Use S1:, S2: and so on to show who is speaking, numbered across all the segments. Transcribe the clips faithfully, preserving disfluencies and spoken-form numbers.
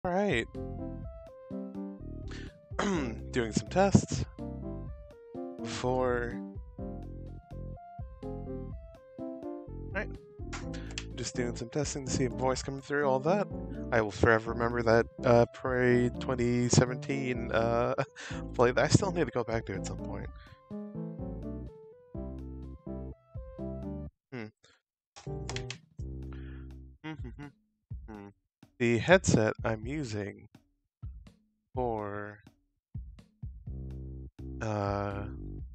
S1: Alright. Doing some tests for... Alright. Just doing some testing to see if voice coming through, all that. I will forever remember that uh, Parade twenty seventeen uh, play that I still need to go back to at some point. Hmm. hmm. The headset I'm using for uh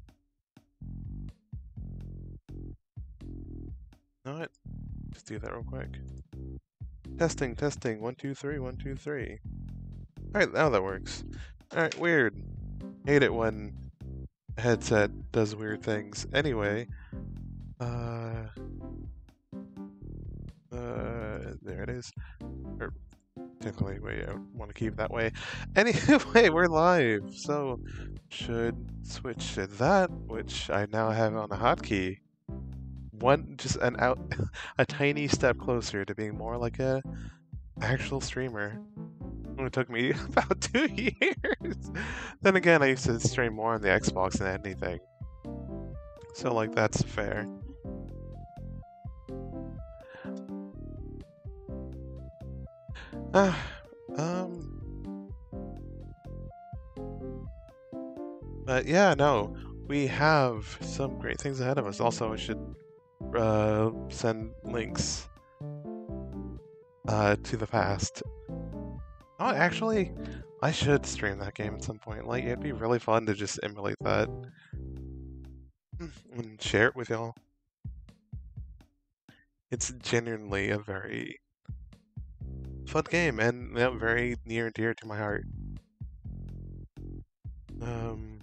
S1: know what? Just do that real quick. Testing, testing, one, two, three, one, two, three. Alright, now that works. Alright, weird. Hate it when a headset does weird things. Anyway, uh, uh, there it is. Or, technically, wait, I want to keep it that way. Anyway, we're live, so should switch to that, which I now have on a hotkey. One, just an out, a tiny step closer to being more like a actual streamer. It took me about two years. Then again, I used to stream more on the Xbox than anything. So, like, that's fair. Uh, um... But yeah, no, we have some great things ahead of us. Also, I should uh, send links uh, to the past. Oh, actually, I should stream that game at some point. Like, it'd be really fun to just emulate that and share it with y'all. It's genuinely a very fun game and you know, very near and dear to my heart. Um.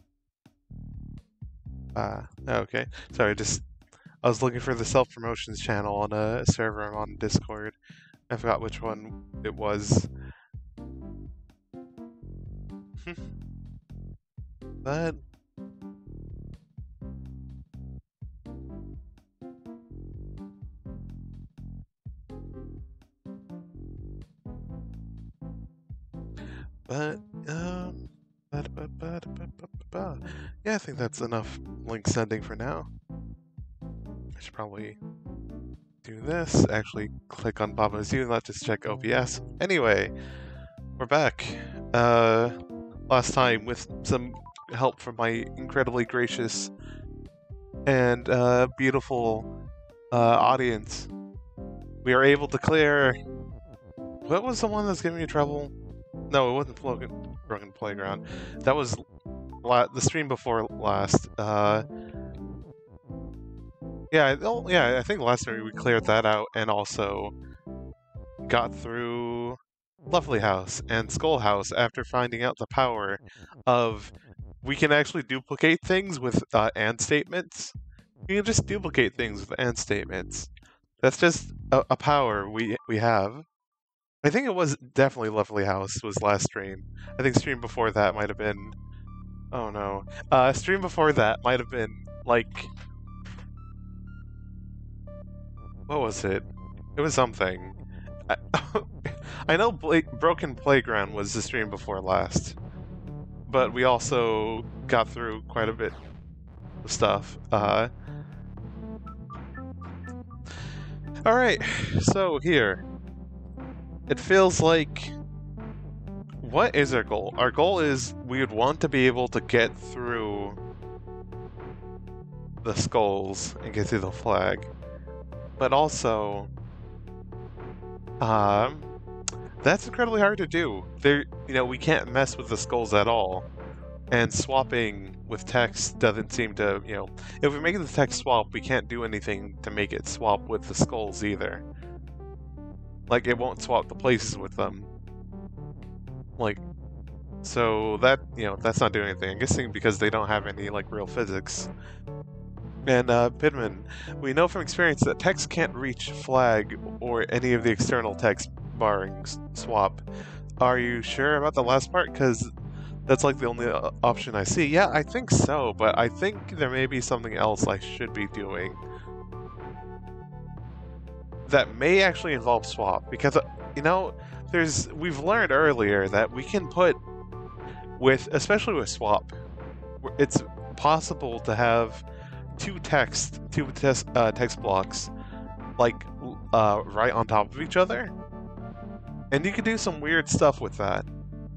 S1: Ah, okay. Sorry, just I was looking for the self-promotions channel on a server I'm on Discord. I forgot which one it was. But but um yeah, I think that's enough link sending for now. I should probably do this. Actually, click on Baba's U and not just check O B S. Anyway, we're back. Uh, last time with some help from my incredibly gracious and uh, beautiful uh, audience, we are able to clear. What was the one that's giving me trouble? No, it wasn't Broken, Broken Playground. That was la the stream before last. Uh, yeah, oh, yeah. I think last stream we cleared that out and also got through Lovely House and Skull House after finding out the power of we can actually duplicate things with uh, and statements. We can just duplicate things with and statements. That's just a, a power we we have. I think it was definitely Lovely House was last stream. I think stream before that might have been... Oh no. Uh, stream before that might have been, like... What was it? It was something. I, I know Bla Broken Playground was the stream before last. But we also got through quite a bit of stuff. Uh, Alright, so here. It feels like... What is our goal? Our goal is we would want to be able to get through the skulls and get through the flag. But also... Um, that's incredibly hard to do. There, you know, we can't mess with the skulls at all. And swapping with text doesn't seem to, you know... If we make the text swap, we can't do anything to make it swap with the skulls either. Like, it won't swap the places with them. Like, so that, you know, that's not doing anything. I'm guessing because they don't have any, like, real physics. And, uh, Pidman, we know from experience that text can't reach flag or any of the external text barring swap. Are you sure about the last part? Because that's, like, the only uh, option I see. Yeah, I think so, but I think there may be something else I should be doing that may actually involve swap, because, uh, you know, there's we've learned earlier that we can put with, especially with swap, it's possible to have two text, two text, uh, text blocks, like uh, right on top of each other, and you can do some weird stuff with that,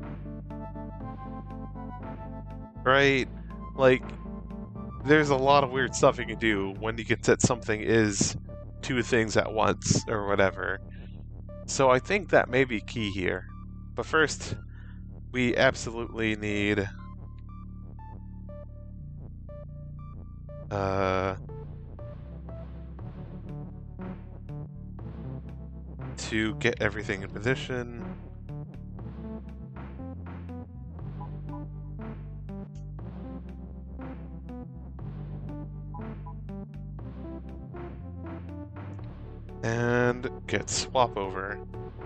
S1: right? Like, there's a lot of weird stuff you can do when you can set something is two things at once or whatever. So I think that may be key here. But first, we absolutely need uh, to get everything in position. And get swap over.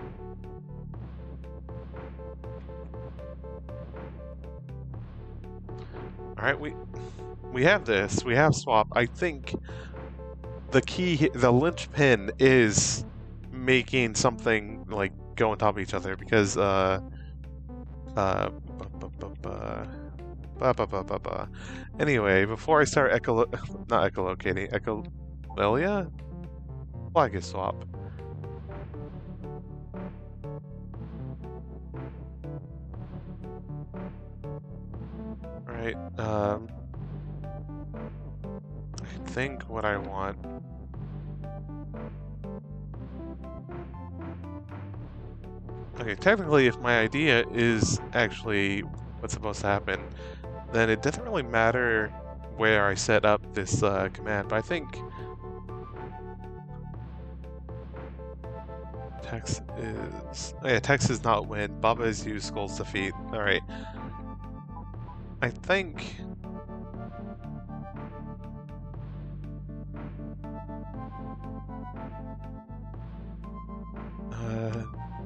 S1: Alright, we we have this. We have swap. I think the key, the linchpin is making something like go on top of each other, because uh uh bu- bu- bu- Ba, ba, ba, ba, ba. Anyway, before I start echolo not echolocating, echo well yeah? Flag is swap. Right, um I think what I want Okay, technically if my idea is actually what's supposed to happen, then it doesn't really matter where I set up this uh, command, but I think text is... Oh yeah, text is not win, Baba is use, skulls defeat. Alright. I think... Uh...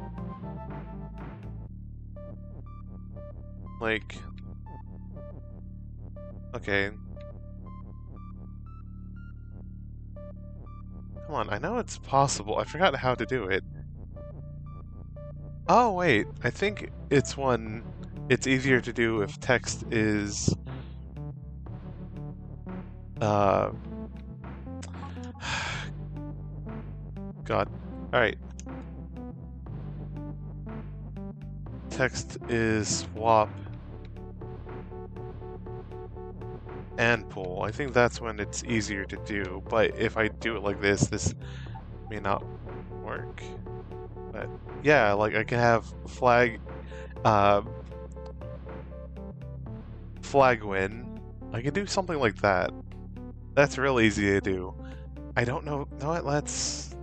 S1: Like... Okay. Come on, I know it's possible. I forgot how to do it. Oh, wait. I think it's one... It's easier to do if text is... Uh... God. Alright. Text is swap and pull. I think that's when it's easier to do, but if I do it like this, this may not work. But yeah, like I can have flag, uh, flag win. I can do something like that. That's real easy to do. I don't know. No, what? Let's.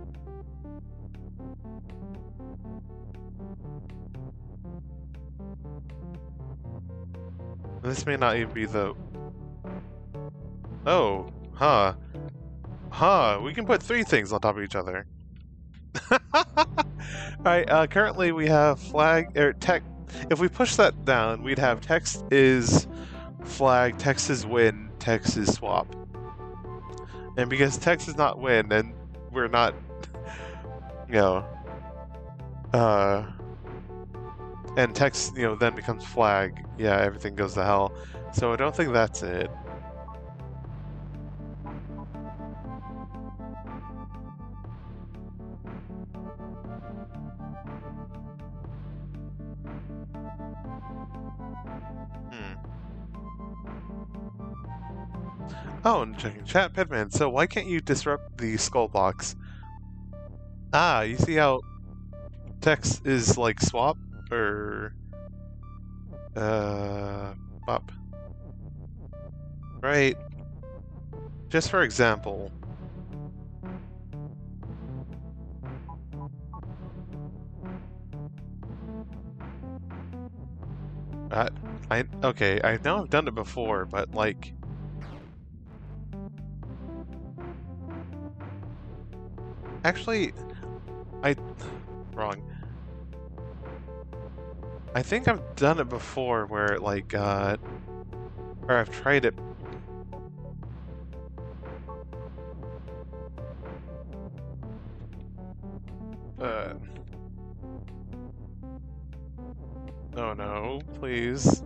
S1: This may not even be the. Oh, huh. Huh, we can put three things on top of each other. Alright, uh, currently we have flag, or tech. If we push that down, we'd have text is flag, text is win, text is swap. And because text is not win, then we're not, you know, uh, and text, you know, then becomes flag, yeah, everything goes to hell. So I don't think that's it. Oh, and checking chat, Pitman. So why can't you disrupt the skull box? Ah, you see how text is like swap or uh up, right? Just for example. Uh, I okay. I know I've done it before, but like. Actually, I... wrong. I think I've done it before where, like, uh... or I've tried it... Uh... Oh no, please.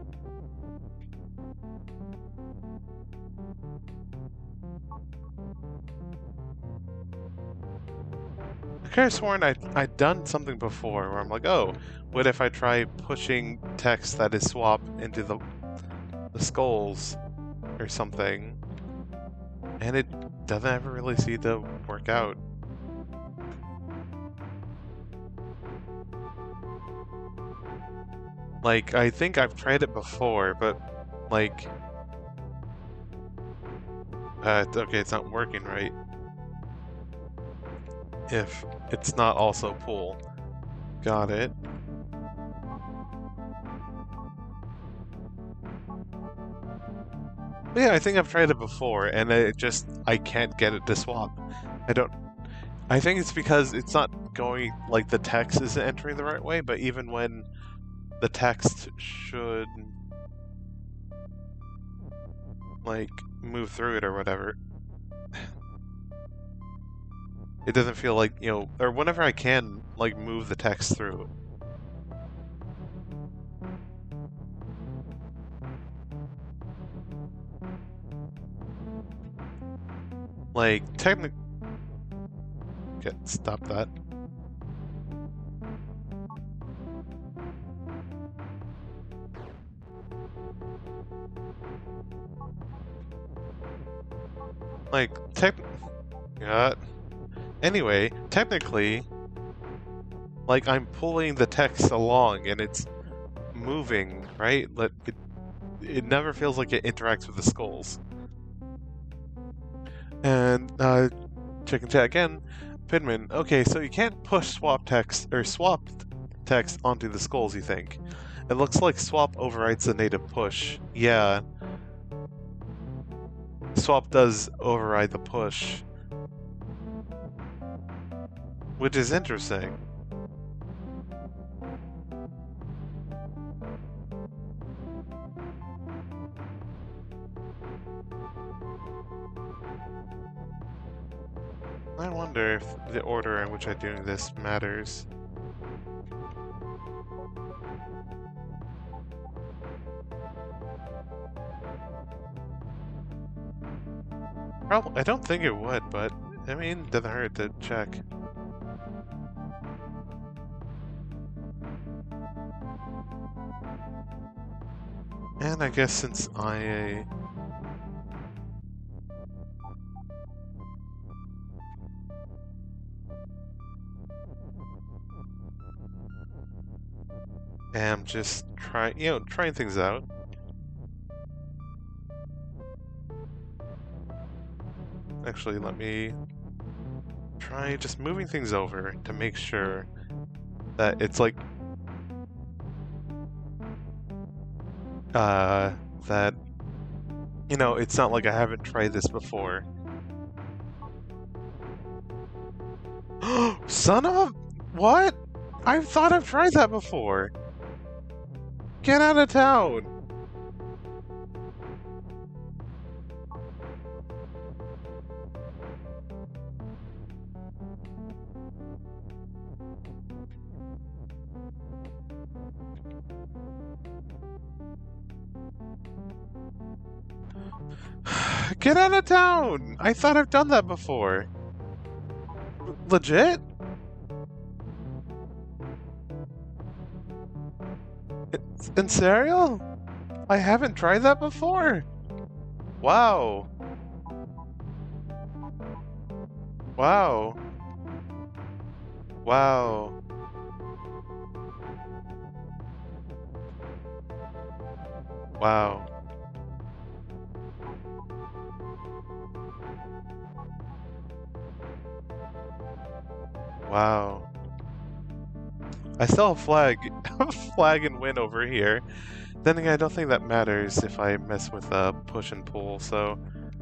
S1: I could have sworn I'd, I'd done something before where I'm like, oh, what if I try pushing text that is swap into the, the skulls or something? And it doesn't ever really seem to work out. Like, I think I've tried it before, but, like... Uh, okay, it's not working right. If it's not also pull. Got it. But yeah, I think I've tried it before, and it just, I can't get it to swap. I don't... I think it's because it's not going, like, the text isn't entering the right way, but even when the text should, like, move through it or whatever, it doesn't feel like, you know, or whenever I can, like, move the text through. Like, technically... Okay, stop that. Like, tech... Yeah. Anyway, technically, like, I'm pulling the text along and it's moving, right? Like, it, it never feels like it interacts with the skulls. And, uh, chicken chat again. Pidman, okay, so you can't push swap text, or swap text onto the skulls, you think? It looks like swap overrides the native push. Yeah. Swap does override the push. Which is interesting. I wonder if the order in which I'm doing this matters. Probably, I don't think it would, but I mean, it doesn't hurt to check. And I guess since I am just trying, you know, trying things out. Actually, let me try just moving things over to make sure that it's like, uh, that, you know, it's not like I haven't tried this before. Son of a... What? I thought I've tried that before. Get out of town. Get out of town! I thought I've done that before. Legit? It's in cereal? I haven't tried that before. Wow. Wow. Wow. Wow. Wow. I still have flag, flag and win over here. Then again, I don't think that matters if I mess with uh, push and pull, so...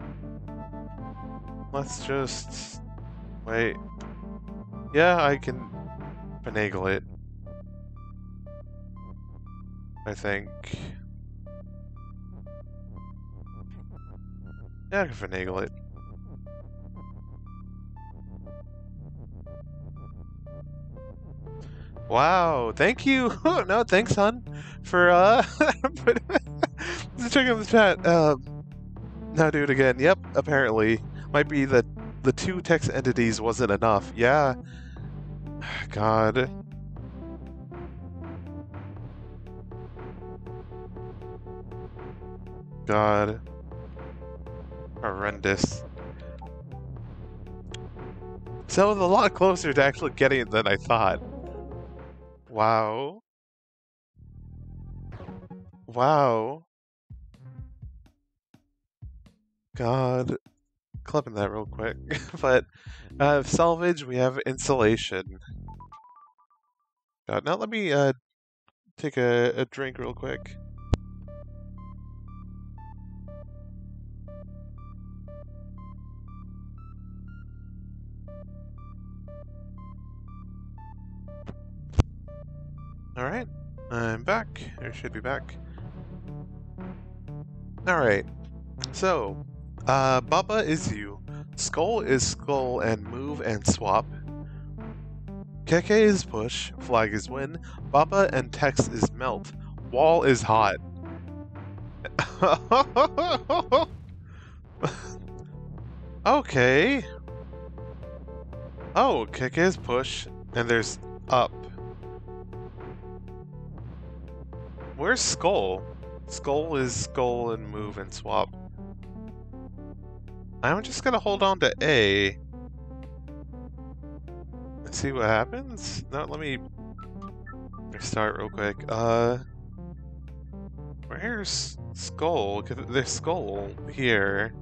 S1: Let's just... Wait. Yeah, I can finagle it. I think. Yeah, I can finagle it. Wow, thank you. No, thanks, hon, for uh checking the chat. Um, now do it again. Yep, apparently might be that the two text entities wasn't enough. Yeah. God. God. Horrendous. So it was a lot closer to actually getting it than I thought. Wow. Wow. God. Clipping that real quick. But uh salvage, we have insulation. God, now let me uh take a, a drink real quick. Alright. I'm back. Or should be back. Alright. So, uh, Baba is you. Skull is skull and move and swap. Keke is push. Flag is win. Baba and text is melt. Wall is hot. Okay. Oh, Keke is push. And there's up. Where's skull? Skull is skull and move and swap. I'm just gonna hold on to A. And see what happens? No, let me restart real quick. Uh, where's skull? Cause there's skull here.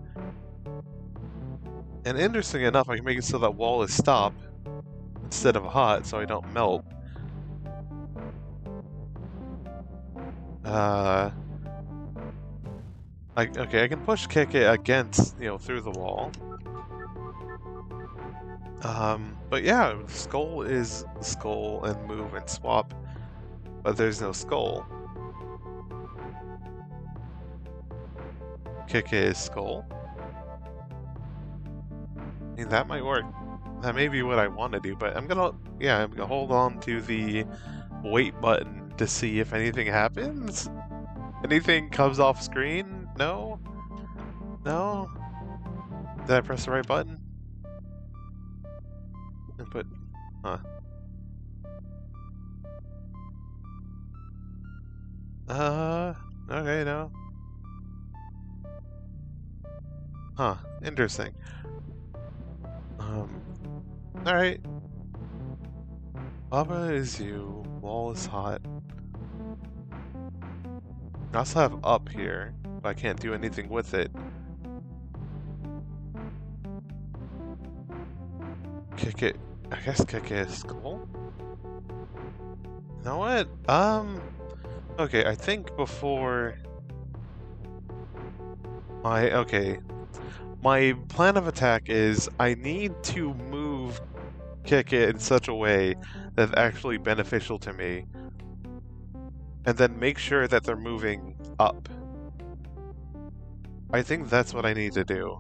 S1: And interesting enough, I can make it so that wall is stop instead of hot, so I don't melt. Uh, I, okay, I can push kick it against, you know, through the wall. Um, but yeah, skull is skull and move and swap, but there's no skull. Kick is skull. I mean, that might work. That may be what I want to do, but I'm gonna, yeah, I'm gonna hold on to the wait button to see if anything happens. Anything comes off screen? No? No? Did I press the right button? Input. Huh. Uh, okay, no. Huh, interesting. Um, alright. Baba is you, wall is hot. I also have up here, but I can't do anything with it. Kick it. I guess kick it is skull? You know what? Um, okay, I think before... My, okay. My plan of attack is I need to move kick it in such a way that's actually beneficial to me. And then make sure that they're moving up. I think that's what I need to do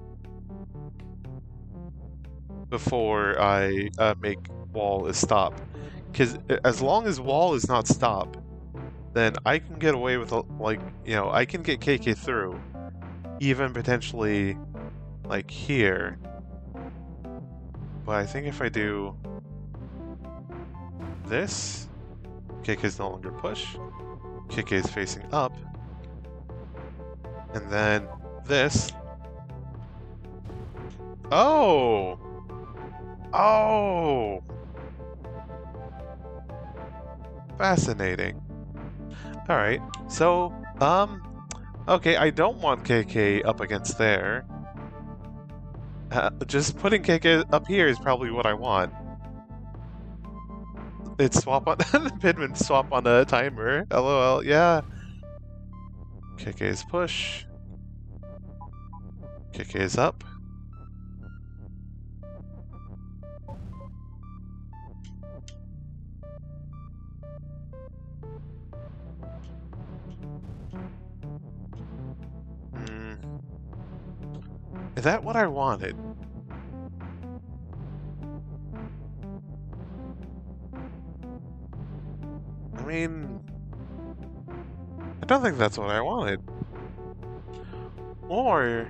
S1: before I uh, make wall is stop. Because as long as wall is not stop, then I can get away with, like, you know, I can get K K through. Even potentially, like, here. But I think if I do this, K K is no longer push. K K is facing up. And then this. Oh! Oh! Fascinating. Alright, so, um, okay, I don't want K K up against there. Uh, just putting K K up here is probably what I want. It's swap on Pidman swap on a timer. LOL, yeah. K K is push. K K is up. Hmm. Is that what I wanted? mean, I don't think that's what I wanted. Or,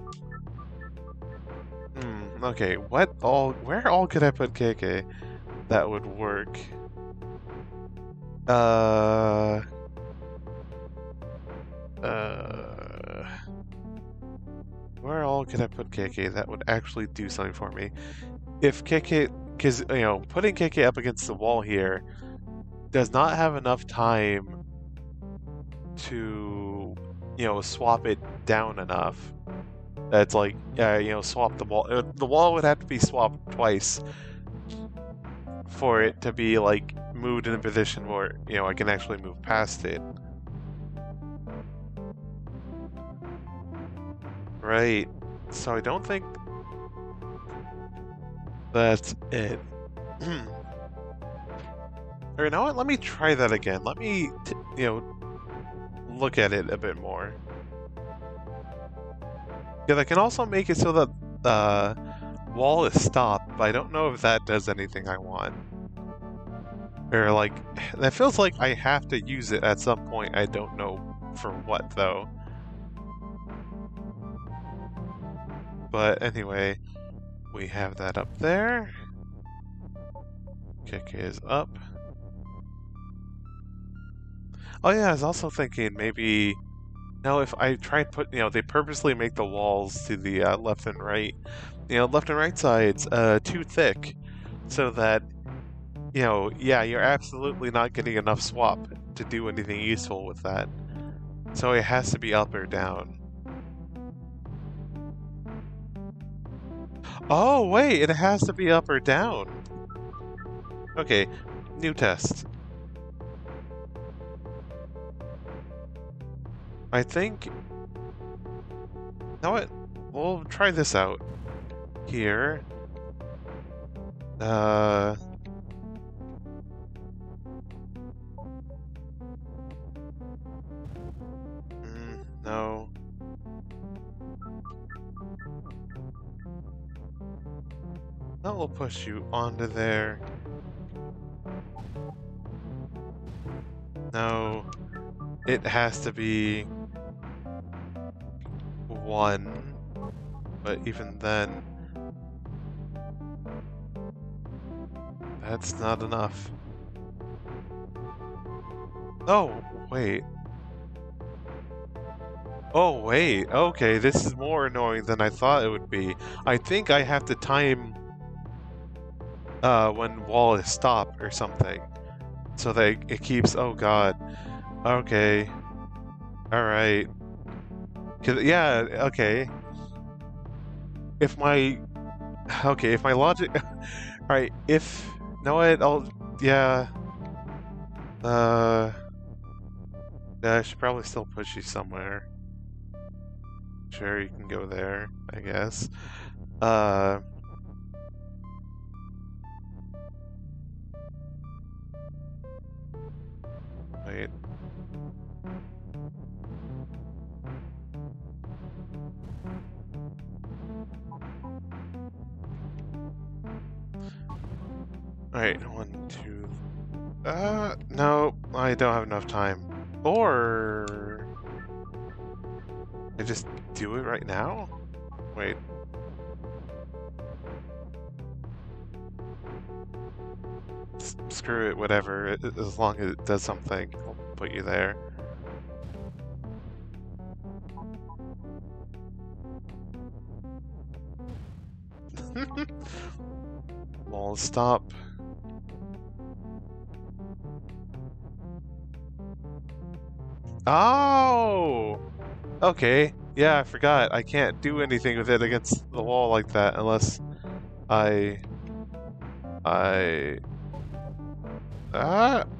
S1: hmm, okay, what all, where all could I put K K that would work? Uh, uh, where all could I put K K that would actually do something for me? If K K, because, you know, putting K K up against the wall here does not have enough time to, you know, swap it down enough. That's like, yeah, you know, swap the wall. The wall would have to be swapped twice for it to be, like, moved in a position where, you know, I can actually move past it. Right. So I don't think that's it. Or you know what? Let me try that again. Let me, t you know, look at it a bit more. Yeah, I can also make it so that the uh, wall is stopped, but I don't know if that does anything I want. Or, like, that feels like I have to use it at some point. I don't know for what, though. But anyway, we have that up there. K K is up. Oh yeah, I was also thinking maybe... Now, if I try and put, you know, they purposely make the walls to the uh, left and right, you know, left and right sides uh, too thick, so that, you know, yeah, you're absolutely not getting enough swap to do anything useful with that. So it has to be up or down. Oh, wait, it has to be up or down. Okay, new test. I think... Know what? We'll try this out. Here. Uh... Mm, no. That will push you onto there. No. It has to be... one. But even then... That's not enough. Oh, wait. Oh, wait. Okay, this is more annoying than I thought it would be. I think I have to time uh, when wall is stopped or something. So that it keeps... Oh, God. Okay. Alright. Yeah, okay. If my... Okay, if my logic... Alright, if... No, what? I'll... Yeah... Uh... Yeah, I should probably still push you somewhere. Sure, you can go there, I guess. Uh... Wait. Alright, one, two... Uh, no, I don't have enough time. Or... I just do it right now? Wait. S screw it, whatever. It, as long as it does something, I'll put you there. Wall stop. Oh! Okay. Yeah, I forgot. I can't do anything with it against the wall like that unless I... I... Ah!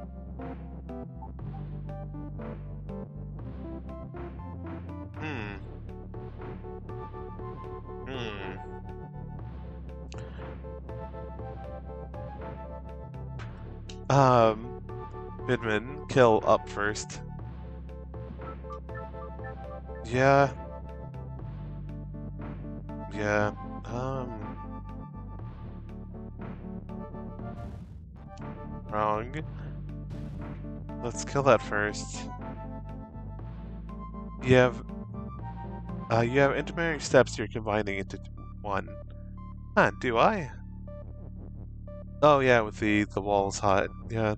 S1: Hmm. Hmm. Um... Bidman, kill up first. Yeah. Yeah. Um. Wrong. let's kill that first. You have uh, you have intermarrying steps you're combining into one. Huh, do I? Oh yeah, with the the walls hot. Yeah.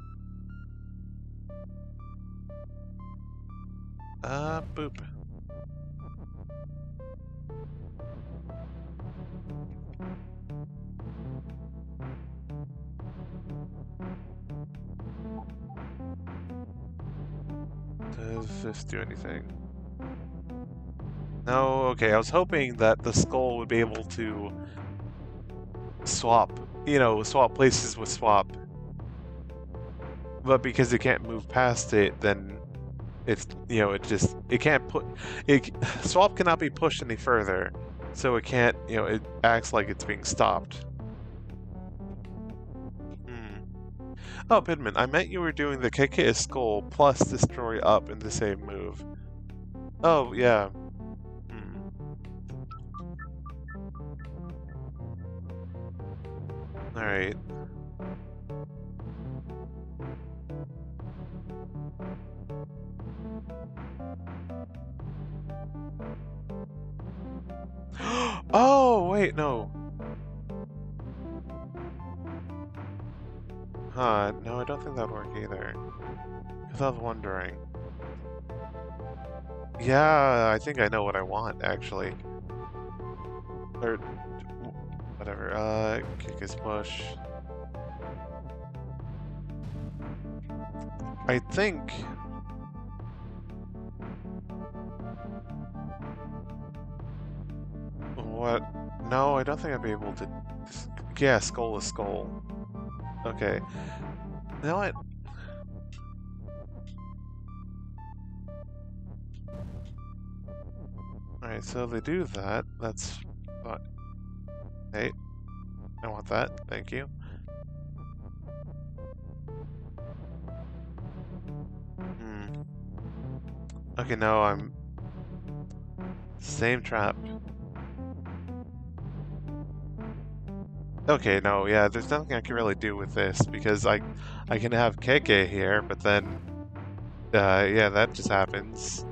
S1: Uh, boop. Does this do anything? No, okay, I was hoping that the skull would be able to swap, you know, swap places with swap. But because it can't move past it, then it's, you know, it just, it can't put, it, swap cannot be pushed any further. So it can't, you know, it acts like it's being stopped. Hmm. Oh, Pidman, I meant you were doing the K K skull plus destroy up in the same move. Oh, yeah. Hmm. Alright. Oh, wait, no. Huh, no, I don't think that'd work either. Because I was wondering. Yeah, I think I know what I want, actually. Or, whatever, uh, kick his push. I think... What? No, I don't think I'd be able to... Yeah, skull is skull. Okay. You know what? Alright, so they do that. That's... Uh, hey. I want that. Thank you. Hmm. Okay, no, I'm... Same trap. Okay, no, yeah, there's nothing I can really do with this, because I I can have K K here, but then... Uh, yeah, that just happens.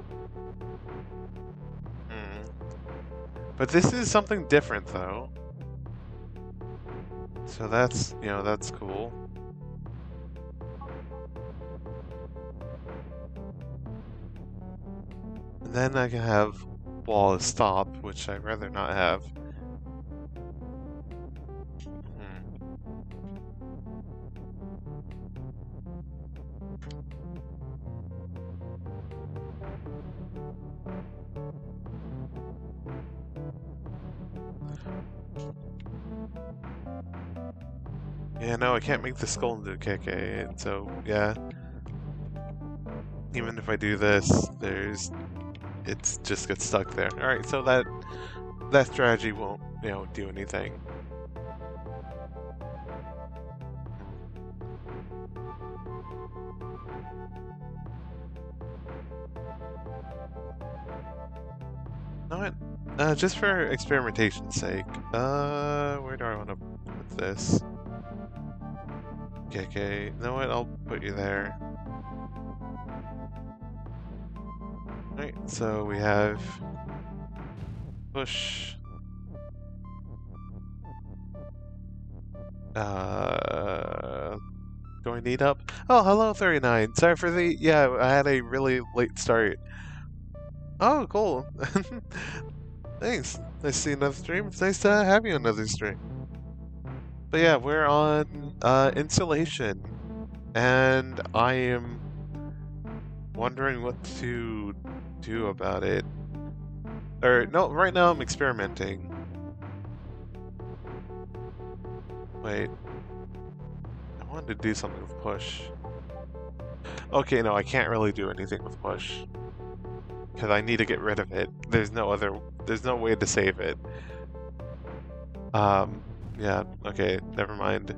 S1: Hmm. But this is something different, though. So that's, you know, that's cool. And then I can have wall stop, which I'd rather not have. Hmm. Yeah, no, I can't make the skull into a K K, so yeah. Even if I do this, there's... It's just gets stuck there. Alright, so that that strategy won't, you know, do anything. Know what? Uh, just for experimentation's sake, uh, where do I want to put this? K K. You know what? I'll put you there. Alright, so we have push. Uh, going need up. Oh, hello, thirty-nine. Sorry for the. Yeah, I had a really late start. Oh, cool. Thanks. Nice to see another stream. It's nice to have you on another stream. But yeah, we're on uh, installation, and I am wondering what to do about it. Or no, right now I'm experimenting. Wait, I wanted to do something with push. Okay, no, I can't really do anything with push because I need to get rid of it. There's no other. There's no way to save it. Um. Yeah. Okay. Never mind.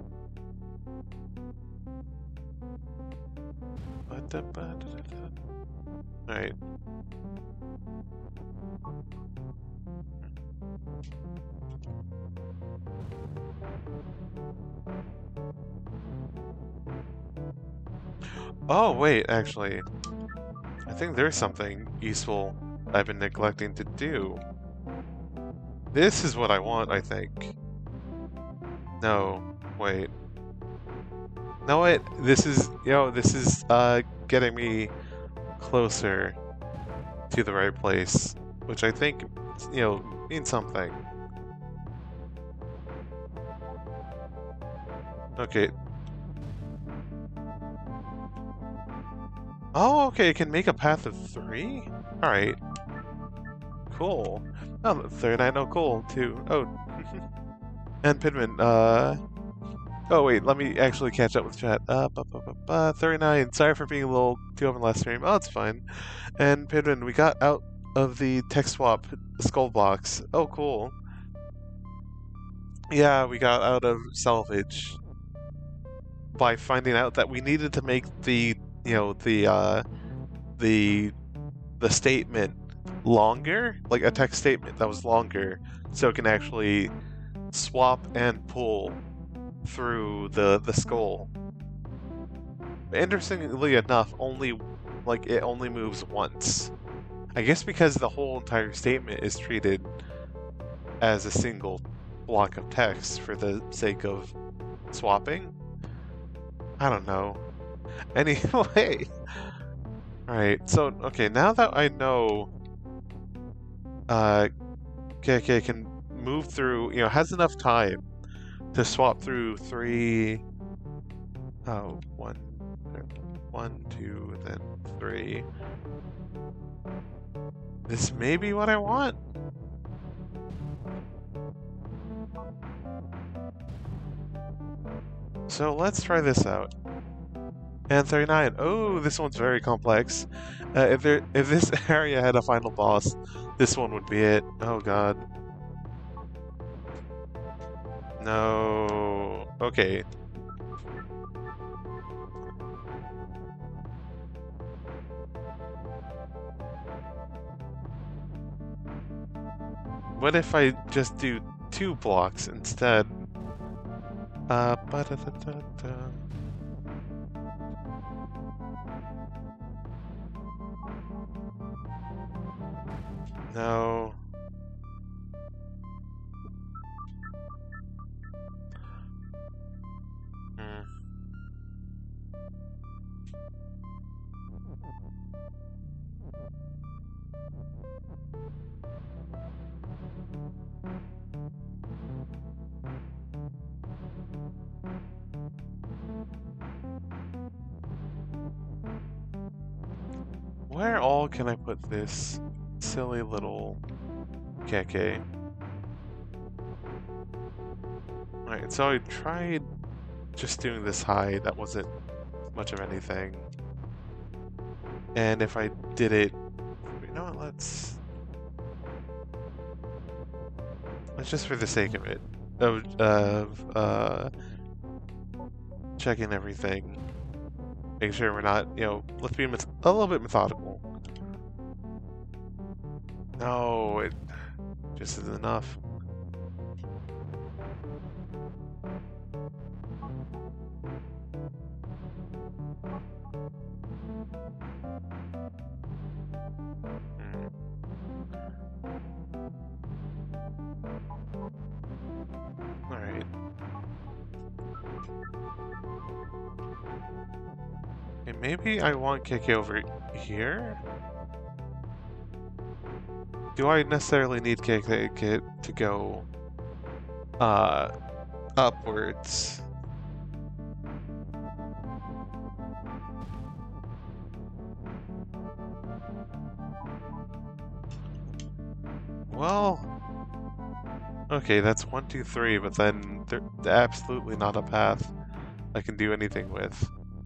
S1: All right. Oh, wait, actually. I think there's something useful I've been neglecting to do. This is what I want, I think. No, wait. No, wait, this is, you know, this is, uh, getting me closer to the right place, which I think, you know, means something. Okay. Oh, okay, it can make a path of three? Alright. Cool. Oh, thirty-nine, oh, cool, too. Oh. And Pidman, uh... oh, wait, let me actually catch up with chat. Uh, bu- bu- bu- bu- thirty-nine, sorry for being a little too open last stream. Oh, it's fine. And Pidman, we got out of the text swap skull blocks. Oh, cool. Yeah, we got out of Salvage by finding out that we needed to make the, you know, the, uh, the, the statement longer, like a text statement that was longer, so it can actually swap and pull through the, the skull. Interestingly enough, only, like, it only moves once. I guess because the whole entire statement is treated as a single block of text for the sake of swapping. I don't know. Anyway. Alright, so, okay, now that I know uh, K K can move through, you know, has enough time to swap through three, oh, one, one, two, then three. This may be what I want. So let's try this out. And thirty-nine. Oh, this one's very complex. Uh, if there, if this area had a final boss, this one would be it. Oh god. No. Okay. What if I just do two blocks instead? Uh, ba da da da da. No. Hmm. Where all can I put this silly little K K? Alright, so I tried just doing this high, that wasn't much of anything. And if I did it, you know what, let's... Let's just for the sake of it, of, of uh, checking everything, making sure we're not, you know, let's be a little bit methodical. No, it just isn't enough. Alright. Okay, maybe I want K K over here? Do I necessarily need K K to go uh, upwards? Well, okay, that's one, two, three, but then there's absolutely not a path I can do anything with.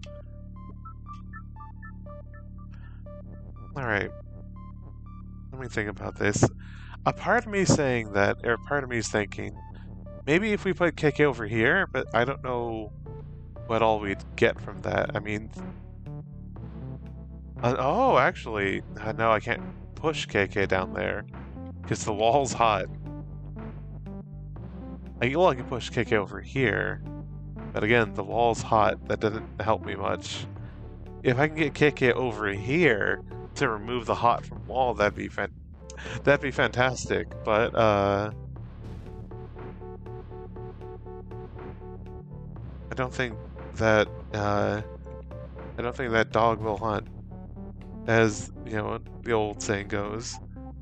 S1: Alright. Let me think about this. A part of me is saying that, or a part of me is thinking, maybe if we put K K over here, but I don't know what all we'd get from that. I mean... Uh, oh, actually, uh, no, I can't push K K down there, because the wall's hot. I, well, I can push K K over here, but again, the wall's hot. That doesn't help me much. if I can get Kit Kit over here to remove the hot from wall, that'd be fan that'd be fantastic. But uh, I don't think that uh, I don't think that dog will hunt, as you know the old saying goes.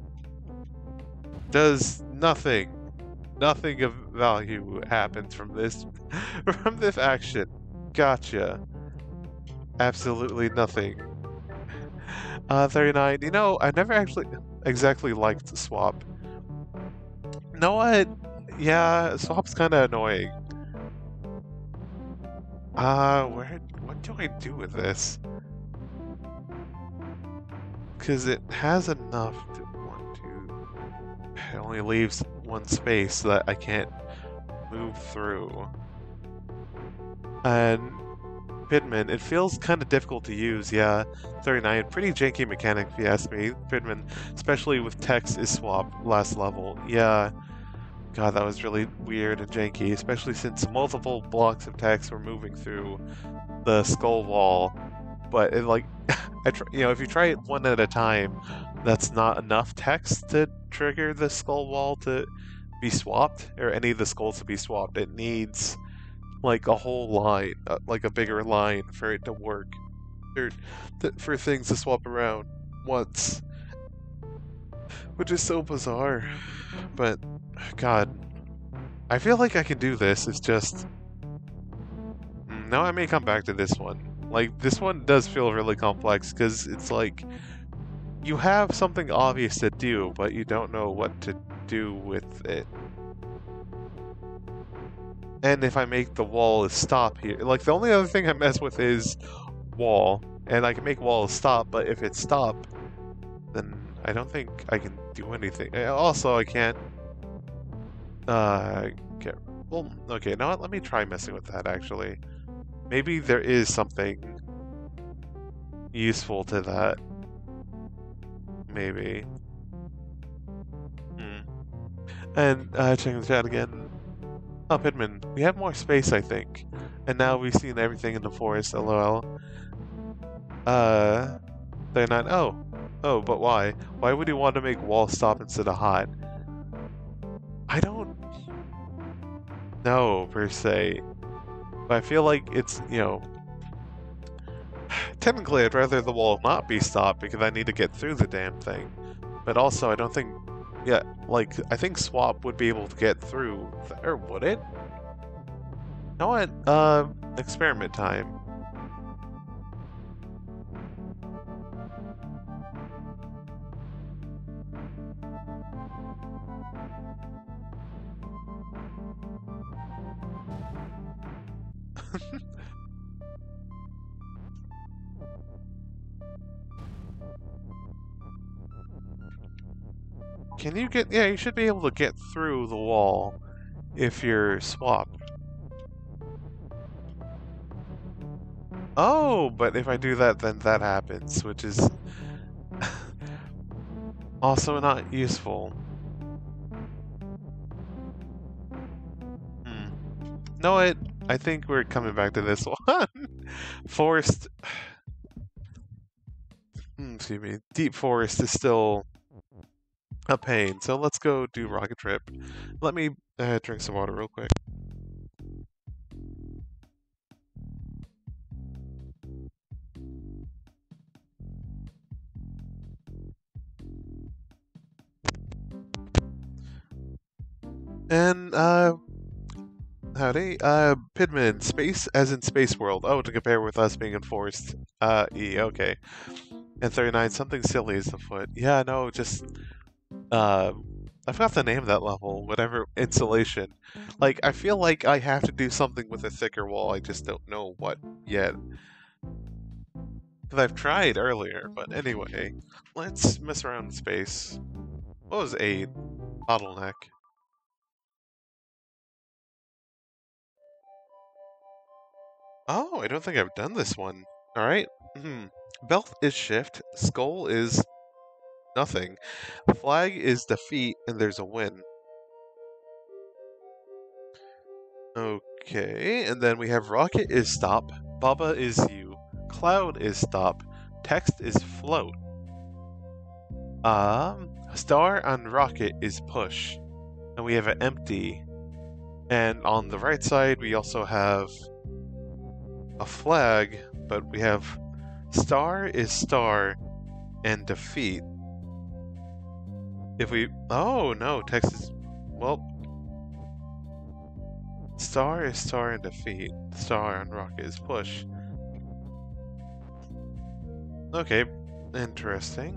S1: Does nothing, nothing of value happens from this from this action. Gotcha. Absolutely nothing. Uh, thirty-nine. You know, I never actually exactly liked Swap. You know what? Yeah, Swap's kind of annoying. Uh, where? What do I do with this? Because it has enough to one, two. It only leaves one space so that I can't move through. And Pidman, it feels kind of difficult to use, yeah. thirty-nine, pretty janky mechanic if you ask me. Pidman, especially with text is swap last level. Yeah. God, that was really weird and janky, especially since multiple blocks of text were moving through the skull wall. But it, like, I try, you know, if you try it one at a time, that's not enough text to trigger the skull wall to be swapped, or any of the skulls to be swapped. It needs like a whole line, uh, like a bigger line for it to work, or th for things to swap around once, which is so bizarre. But God, I feel like I can do this. It's just now I may come back to this one. Like this one does feel really complex because it's like you have something obvious to do, but you don't know what to do with it. And if I make the wall stop here, like the only other thing I mess with is wall, and I can make wall stop, but if it stop, then I don't think I can do anything. Also, I can't, uh, get, well, okay, now let me try messing with that actually. Maybe there is something useful to that. Maybe. Hmm. And, uh, checking the chat again. Oh, Pidman, we have more space, I think. And now we've seen everything in the forest, lol. Uh, they're not. Oh. Oh, but why? Why would you want to make wall stop instead of hot? I don't know, per se. But I feel like it's, you know... Technically, I'd rather the wall not be stopped because I need to get through the damn thing. But also, I don't think... Yeah, like, I think Swap would be able to get through there, would it? You know what? Uh, experiment time. Can you get... Yeah, you should be able to get through the wall if you're swapped. Oh, but if I do that, then that happens, which is also not useful. Hmm. No, it. I think we're coming back to this one. Forest... Excuse me. Deep forest is still a pain, so let's go do rocket trip. Let me uh, drink some water real quick. And, uh, howdy, uh, Pidman, space as in Space World. Oh, to compare with us being in forest. Uh, E, okay. And thirty-nine, something silly is afoot. Yeah, no, just, uh, I forgot the name of that level, whatever, insulation. Like, I feel like I have to do something with a thicker wall, I just don't know what yet. Because I've tried earlier, but anyway, let's mess around in space. What was eight? Bottleneck. Oh, I don't think I've done this one. Alright. Hmm. Belt is shift, skull is nothing, flag is defeat, and there's a win. Okay, and then we have rocket is stop, Baba is you, Cloud is stop. Text is float. Um, star on rocket is push. And we have an empty. And on the right side, we also have a flag, but we have star is star and defeat. If we... Oh, no, text is... Well... Star is star and defeat. Star on rocket is push. Okay, interesting.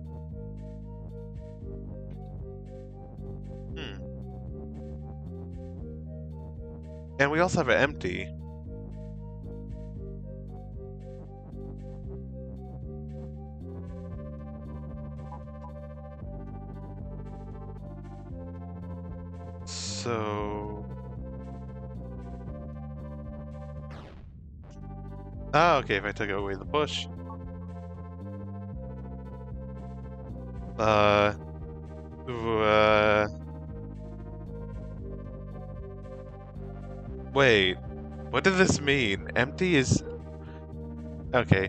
S1: Hmm. And we also have an empty. So... Ah, okay, if I took away the push. Uh... Ooh, uh... Wait, what does this mean? Empty is... Okay.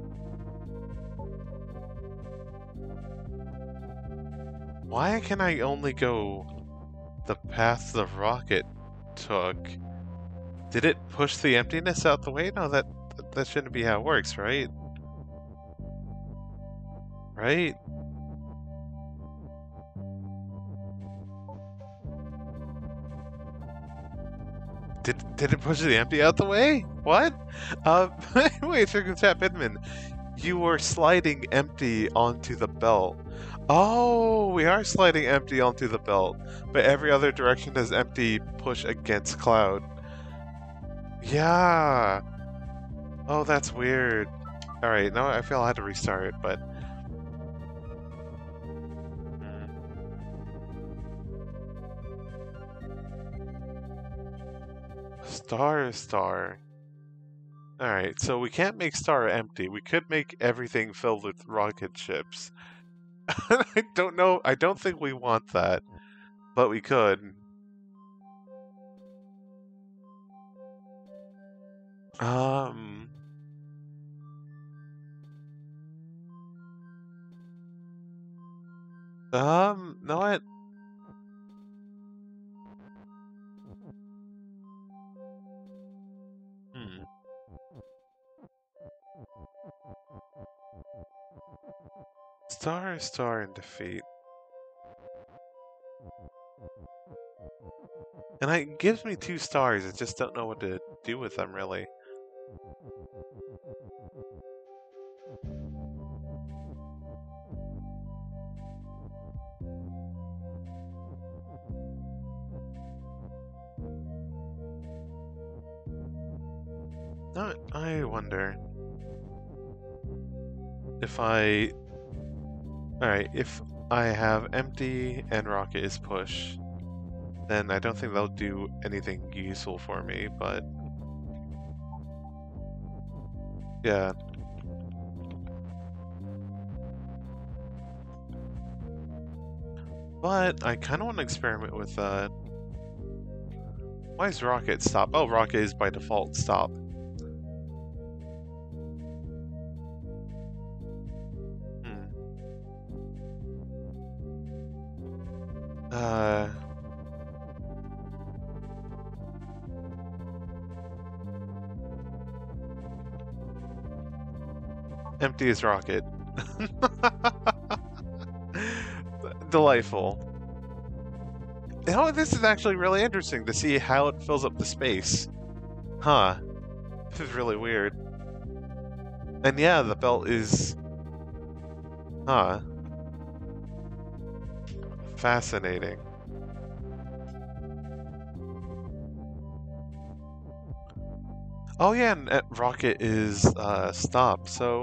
S1: Why can I only go the path the rocket took? Did it push the emptiness out the way? No, that that shouldn't be how it works, right? Right? Did did it push the empty out the way? What? Uh, wait, Circumstat Pitman, you were sliding empty onto the belt. Oh, we are sliding empty onto the belt, but every other direction has empty push against cloud. Yeah. Oh, that's weird. All right, now I feel I had to restart it, but. Hmm. Star is star. All right, so we can't make star empty. We could make everything filled with rocket ships. I don't know. I don't think we want that, but we could. Um. Um. Know what? Hmm. Star is star and defeat. And it gives me two stars, I just don't know what to do with them, really. No, I wonder if I... Alright, if I have empty and rocket is push, then I don't think they'll do anything useful for me, but... Yeah. But I kind of want to experiment with, uh... Why is rocket stop? Oh, rocket is by default stop. Hmm. Uh... Empty is rocket. Delightful. You know, this is actually really interesting to see how it fills up the space. Huh. This is really weird. And yeah, the belt is... Huh. Fascinating. Oh yeah, and uh, rocket is uh, stop, so...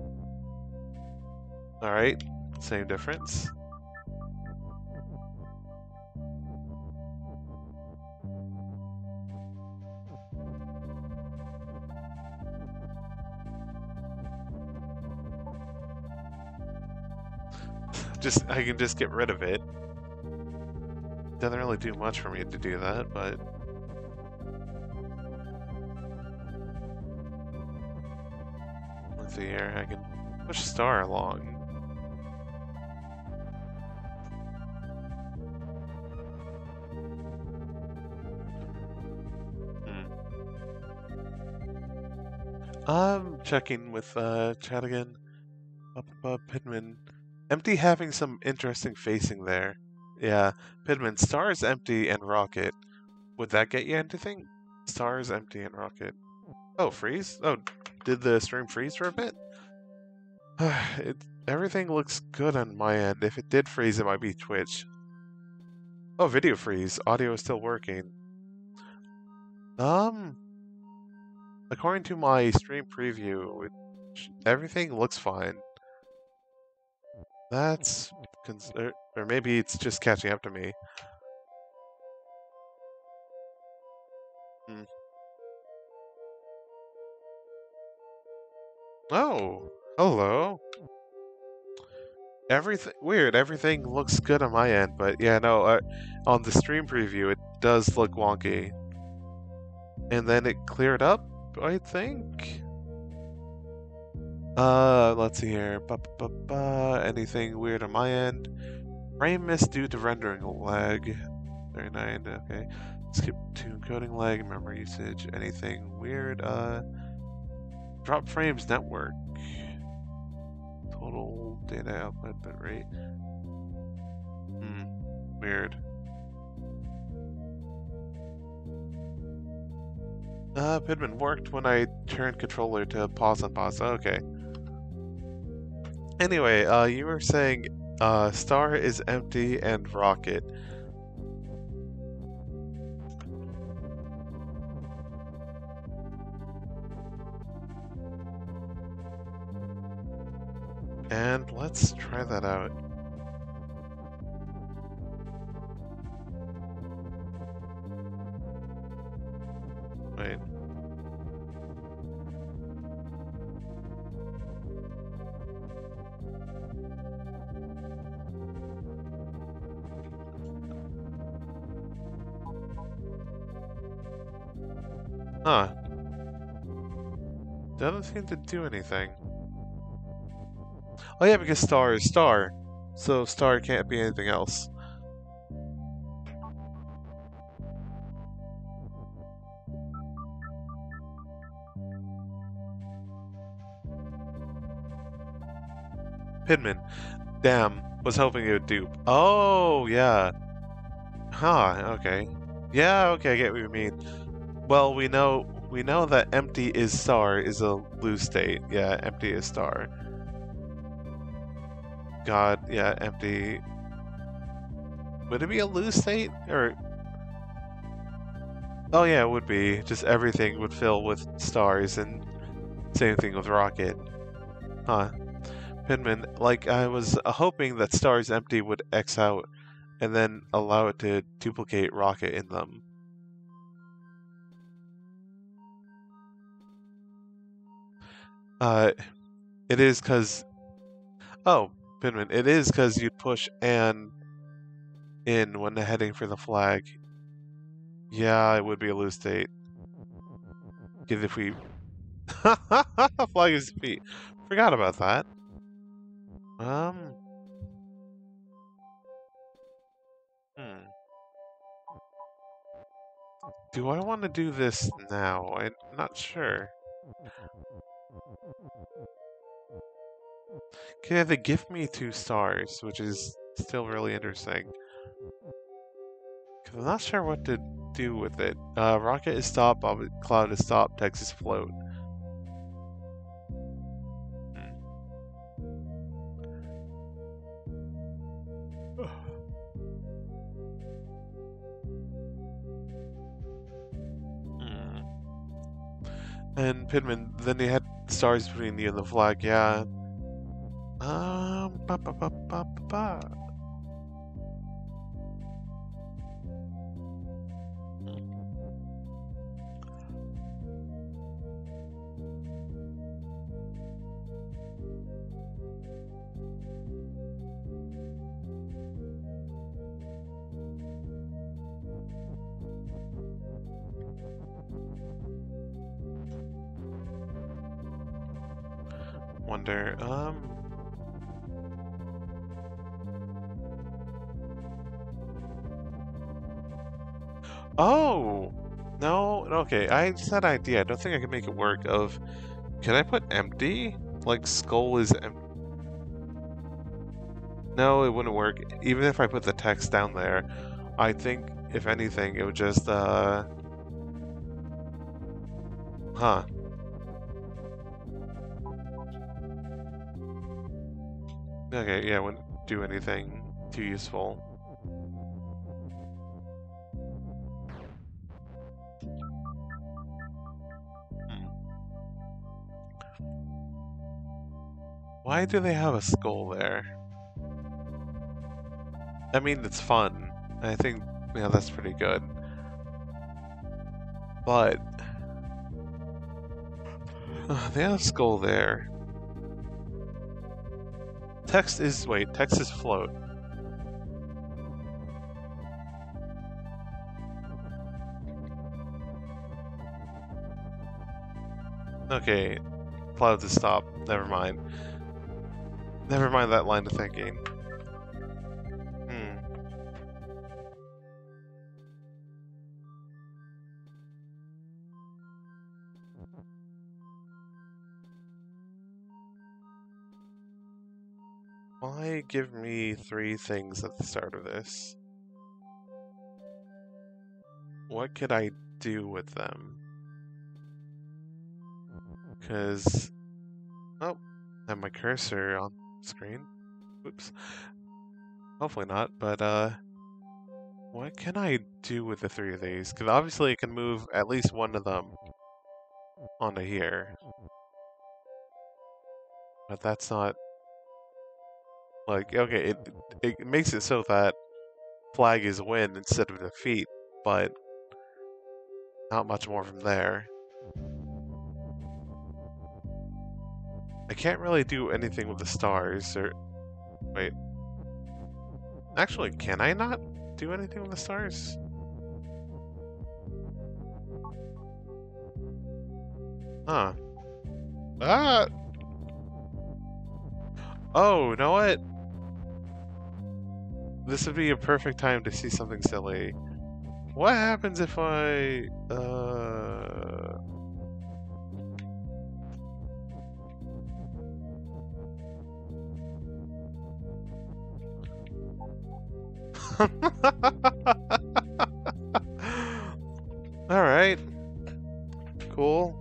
S1: Alright, same difference. Just, I can just get rid of it. Doesn't really do much for me to do that, but... see here. I can push Star along. I'm checking with uh, chat again. Up above Pidman. Empty having some interesting facing there. Yeah, Pidman. Stars empty and rocket. Would that get you anything? Stars empty and rocket. Oh, freeze? Oh, did the stream freeze for a bit? it, everything looks good on my end. If it did freeze, it might be Twitch. Oh, video freeze. Audio is still working. Um... According to my stream preview, it, everything looks fine. That's... Or, or maybe it's just catching up to me. Hmm. Oh, hello. Everything... Weird, everything looks good on my end, but yeah, no, uh, on the stream preview, it does look wonky. And then it cleared up, I think? Uh, let's see here. Ba, ba, ba, anything weird on my end? Frame miss due to rendering lag. thirty-nine, okay. Skip to encoding lag, memory usage, anything weird? Uh, drop frames network. Total data output bit rate. Hmm, weird. Uh, Pidman worked when I turned controller to pause and pause. Okay. Anyway, uh, you were saying, uh, Star is empty and rocket. And let's try that out. Wait. Huh. Doesn't seem to do anything. Oh yeah, because Star is Star. So Star can't be anything else. Pidman. Damn. Was hoping it would dupe. Oh, yeah. Huh, okay. Yeah, okay, I get what you mean. Well, we know we know that empty is Star is a lose state. Yeah, empty is Star. God, yeah, empty. Would it be a lose state? Or... Oh yeah, it would be. Just everything would fill with stars, and same thing with rocket. Huh. Pinman, like, I was hoping that stars empty would X out, and then allow it to duplicate rocket in them. Uh, it is because... Oh, Pinman, it is because you'd push and in when heading for the flag. Yeah, it would be a lose state. Because if we... flag is feet. Forgot about that. Um... Hmm. Do I want to do this now? I'm not sure. Okay, they give me two stars, which is still really interesting. Because I'm not sure what to do with it. Uh, rocket is stop, cloud is stop, text is float. Hmm. And Pidman, then you had stars between you and the flag, yeah. Um, ba ba ba ba ba. wonder. Um. Oh! No, okay, I just had an idea. I don't think I can make it work of... Can I put empty? Like, skull is empty. No, it wouldn't work. Even if I put the text down there, I think, if anything, it would just, uh... Huh. Okay, yeah, it wouldn't do anything too useful. Why do they have a skull there? I mean, it's fun. I think, yeah, that's pretty good. But... Uh, they have a skull there. Text is... Wait, text is float. Okay, clouds is stop. Never mind. Never mind that line of thinking. Hmm. Why give me three things at the start of this? What could I do with them? Because... Oh, I have my cursor on screen. Oops. Hopefully not, but uh... what can I do with the three of these? Because obviously I can move at least one of them onto here. But that's not... Like, okay, it, it makes it so that flag is win instead of defeat, but not much more from there. I can't really do anything with the stars, or... Wait. Actually, can I not do anything with the stars? Huh. Ah! Oh, you know what? This would be a perfect time to see something silly. What happens if I... Uh... Alright. Cool.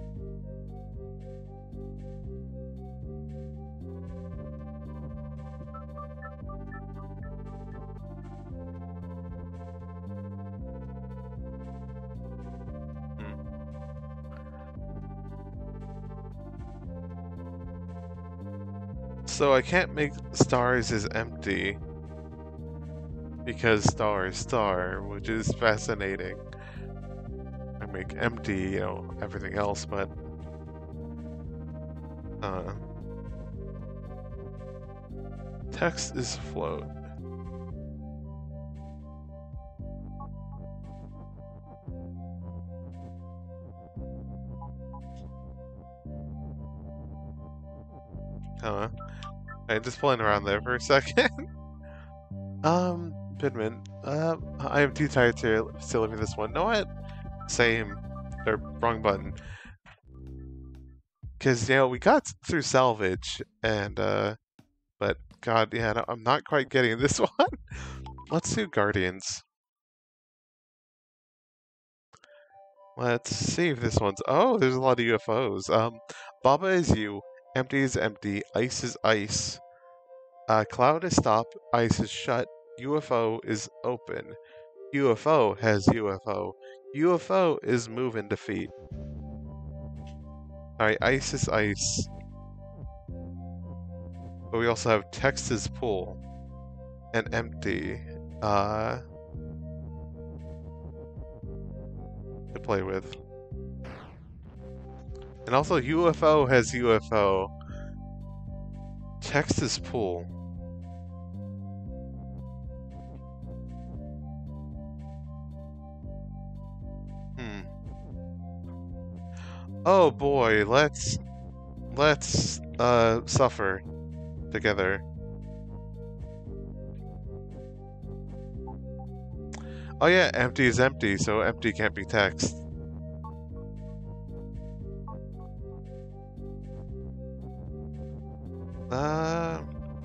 S1: So I can't make stars as empty because star is star, which is fascinating. I make empty, you know, everything else, but uh, text is float. Huh? I'm just playing around there for a second. um, Pidman, uh, I am too tired to still live in this one. Know what? Same. Or wrong button. Because, you know, we got through Salvage, and, uh, but, God, yeah, no, I'm not quite getting this one. Let's do Guardians. Let's see if this one's... Oh, there's a lot of U F Os. Um, Baba is you. Empty is empty. Ice is ice. Uh, cloud is stop. Ice is shut. U F O is open. U F O has U F O. U F O is move and defeat. Alright, ice is ice. But we also have text is pool. And empty. Uh... to play with. And also U F O has U F O. Text is pool. Hmm. Oh boy, let's let's uh, suffer together. Oh yeah, empty is empty, so empty can't be text. Uh...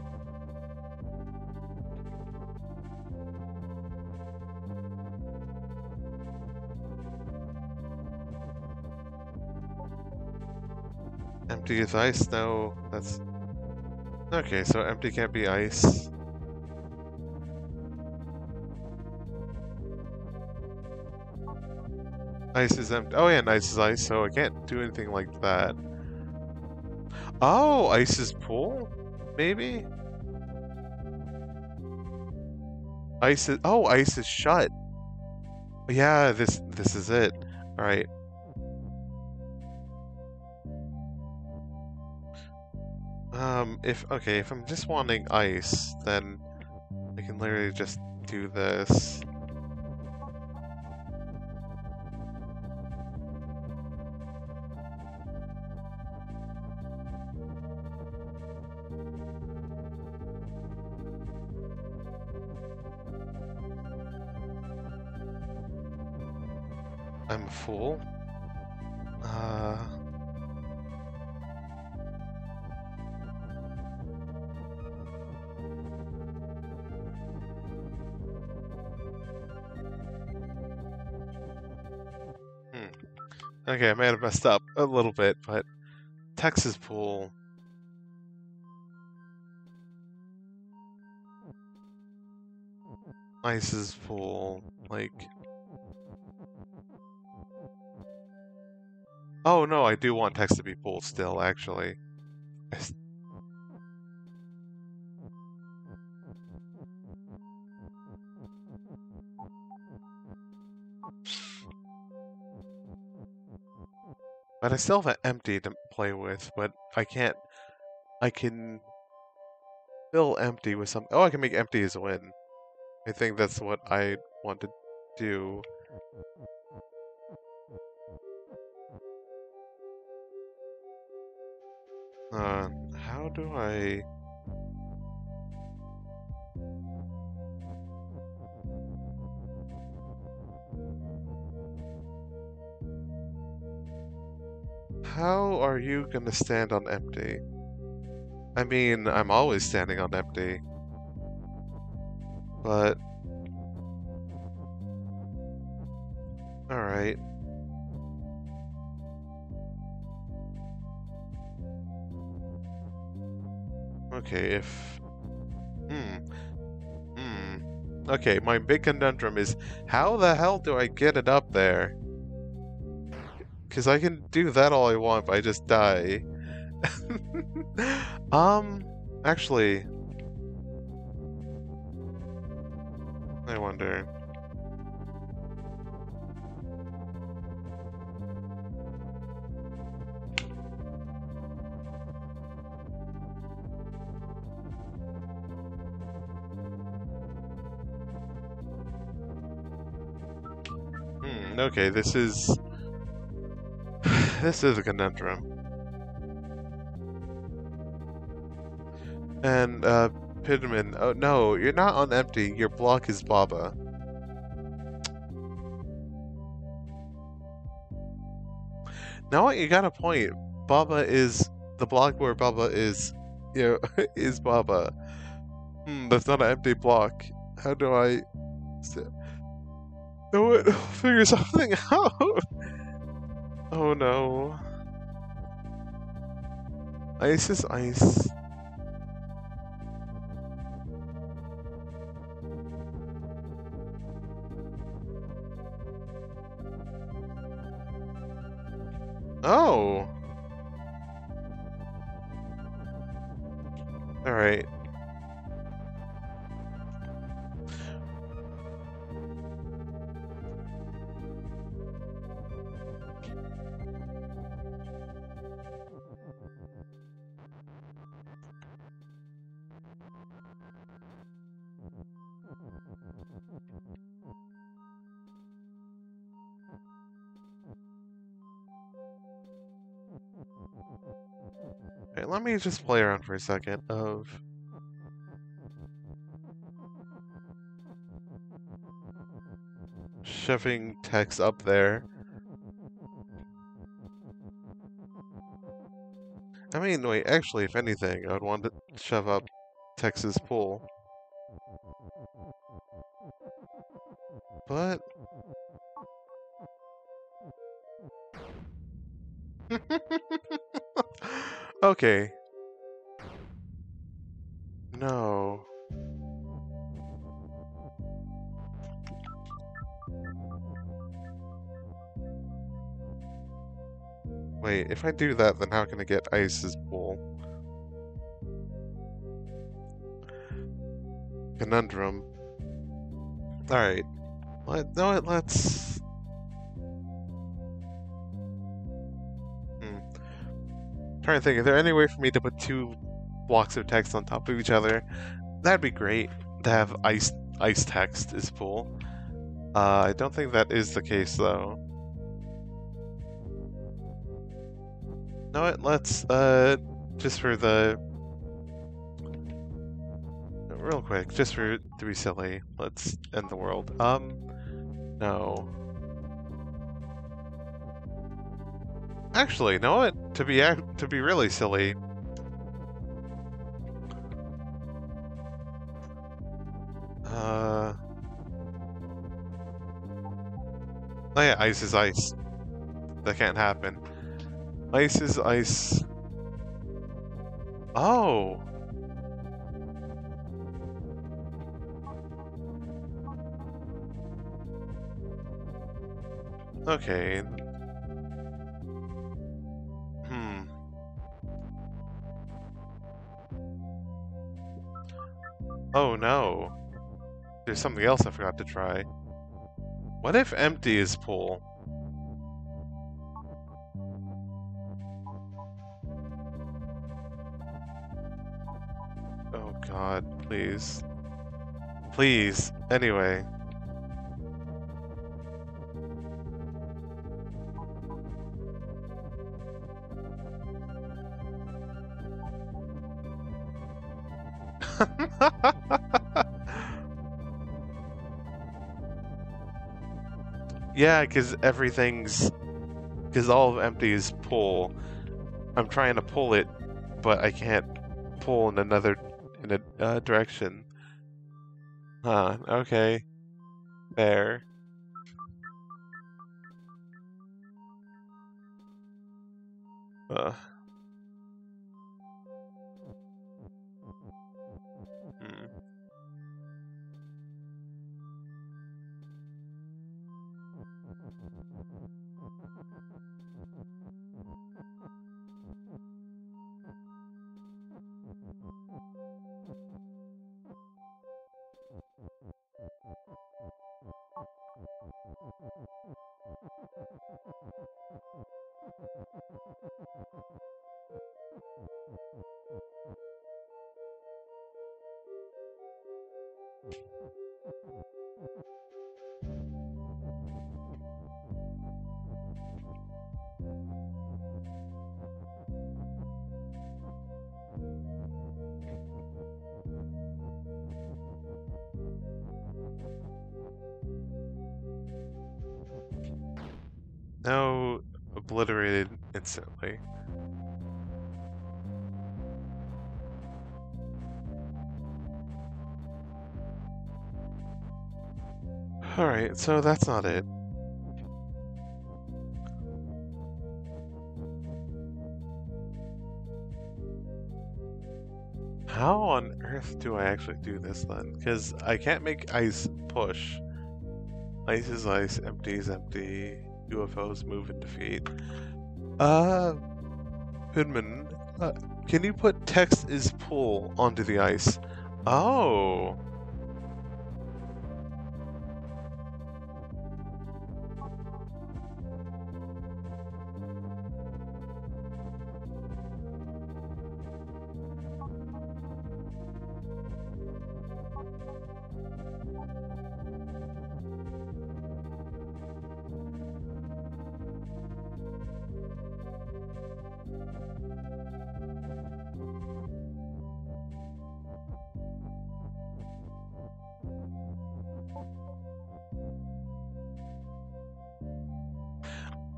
S1: Empty is ice? No, that's... Okay, so empty can't be ice. Ice is empty. Oh yeah, and ice is ice, so I can't do anything like that. Oh, ice is pool? Maybe? Ice is... Oh, ice is shut. Yeah, this this is it. Alright. Um, if... Okay, if I'm just wanting ice, then I can literally just do this. I'm full. Uh... Hmm. Okay, I may have messed up a little bit, but Texas pool. Ice's pool. Like... Oh no, I do want text to be pool still, actually. But I still have an empty to play with, but I can't... I can fill empty with something. Oh, I can make empty as a win. I think that's what I want to do. Uh, how do I... How are you gonna stand on empty? I mean, I'm always standing on empty. But... Alright. Okay, if... Hmm. Hmm. Okay, my big conundrum is, how the hell do I get it up there? Because I can do that all I want, but I just die. um, actually... I wonder... Hmm, okay, this is... This is a conundrum. And, uh, Pidman, oh no, you're not on empty, your block is Baba. Now what, you got a point. Baba is... The block where Baba is... You know, is Baba. Hmm, that's not an empty block. How do I... No, what? Figure something out! Oh no. Ice is ice. Oh! Alright. Right, let me just play around for a second of... shoving text up there. I mean, wait, actually, if anything, I would want to shove up Tex's pool. But... okay. No. Wait, if I do that, then how can I get Ice's pool? Conundrum. Alright. Let, no, let's... Hmm. Trying to think, is there any way for me to put two blocks of text on top of each other? That'd be great, to have ice ice text is pool. Uh, I don't think that is the case, though. No, what, let's, uh, just for the... Real quick, just for to be silly, let's end the world. Um, no. Actually, know what? To be to be really silly. Uh. Oh yeah, ice is ice. That can't happen. Ice is ice. Oh. Okay. Hmm. Oh no. There's something else I forgot to try. What if empty is pool? Oh god, please. Please. Anyway. Yeah, because everything's... Because all of empty is pull. I'm trying to pull it, but I can't pull in another in a uh, direction. Huh, okay. Fair. Uh. Hmm. No, obliterated instantly. Alright, so that's not it. How on earth do I actually do this then? Because I can't make ice push. Ice is ice, empty is empty, U F Os move and defeat. Uh, Goodman, uh, can you put text is pull onto the ice? Oh.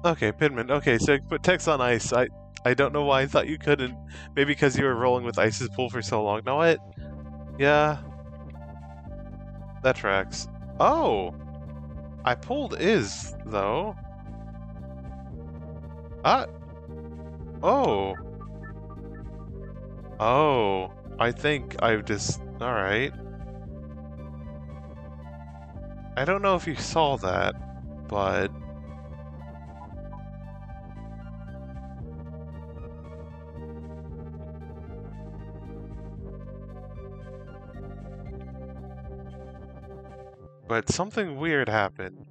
S1: Okay, Pinman. Okay, so put text on ice. I I don't know why I thought you couldn't. Maybe because you were rolling with Ice's pool for so long. Know what? Yeah, that tracks. Oh, I pulled is though. Ah. Oh. Oh. I think I've just. All right. I don't know if you saw that, but. But something weird happened.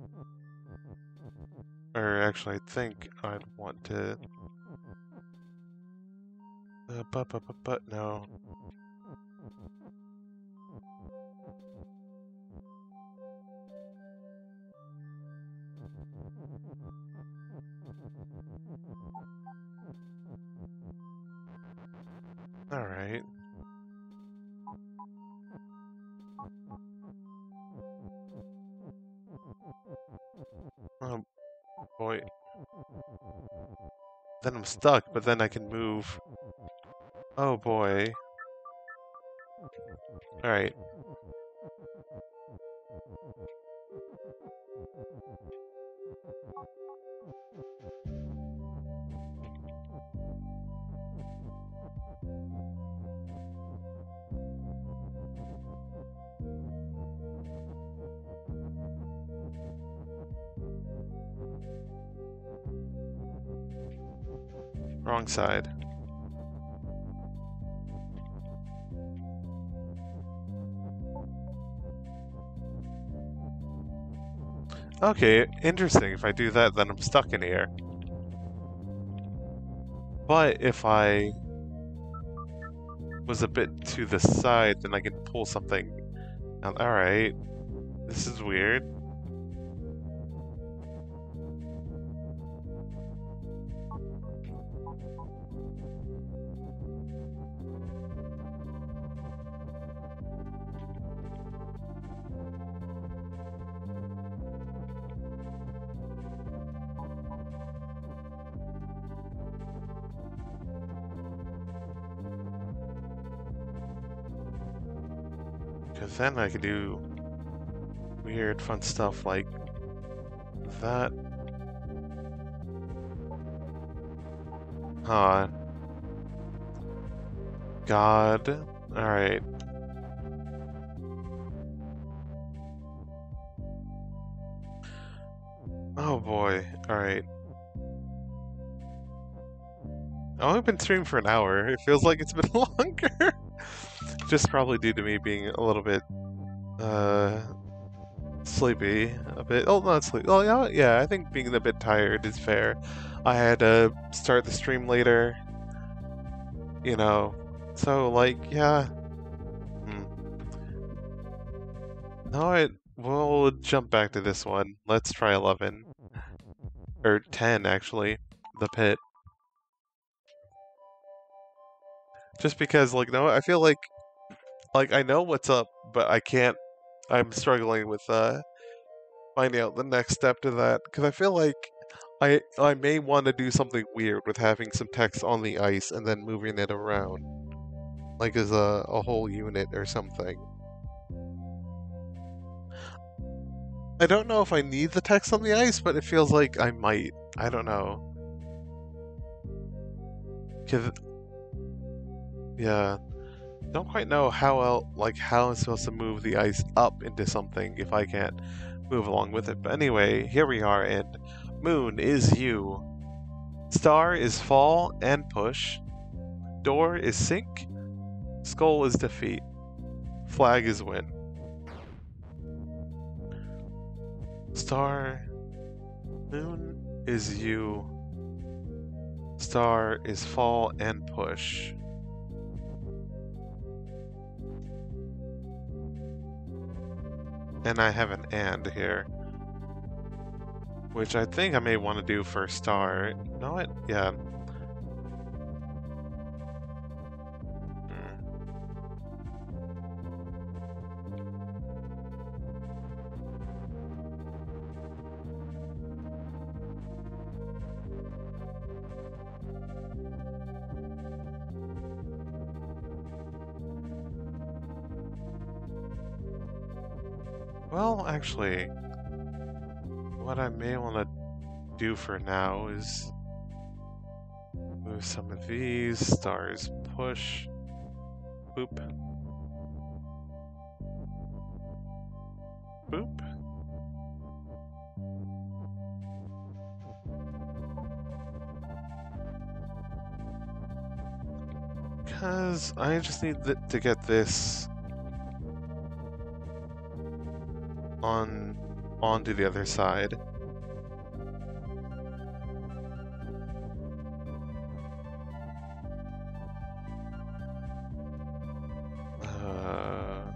S1: Or actually, I think I'd want to. Uh, but, but, but, but, no. Alright. Oh, boy. Then I'm stuck, but then I can move. Oh, boy. Alright. Wrong side. Okay, interesting. If I do that, then I'm stuck in here. But if I was a bit to the side, then I can pull something. Alright. This is weird. Because then I could do weird, fun stuff like that. Huh. God. Alright. Oh boy. Alright. I've only been streaming for an hour. It feels like it's been longer. Just probably due to me being a little bit, uh, sleepy. A bit. Oh, not sleepy. Oh, yeah, yeah, I think being a bit tired is fair. I had to start the stream later. You know. So, like, yeah. Hmm. Alright, we'll jump back to this one. Let's try eleven. Or ten, actually. The pit. Just because, like, no, I feel like, like, I know what's up, but I can't, I'm struggling with, uh, finding out the next step to that. Because I feel like I, I may want to do something weird with having some text on the ice and then moving it around. Like as a, a whole unit or something. I don't know if I need the text on the ice, but it feels like I might. I don't know. Cause, yeah. Don't quite know how else, like how I'm supposed to move the ice up into something if I can't move along with it. But anyway, here we are, and Moon is you. Star is fall and push. Door is sink. Skull is defeat. Flag is win. Star. Moon is you. Star is fall and push. And I have an and here. Which I think I may want to do for star. No, it, yeah. Hmm. Well, actually, what I may want to do for now is move some of these. Stars push. Boop. Boop. Because I just need th to get this on onto the other side. Uh,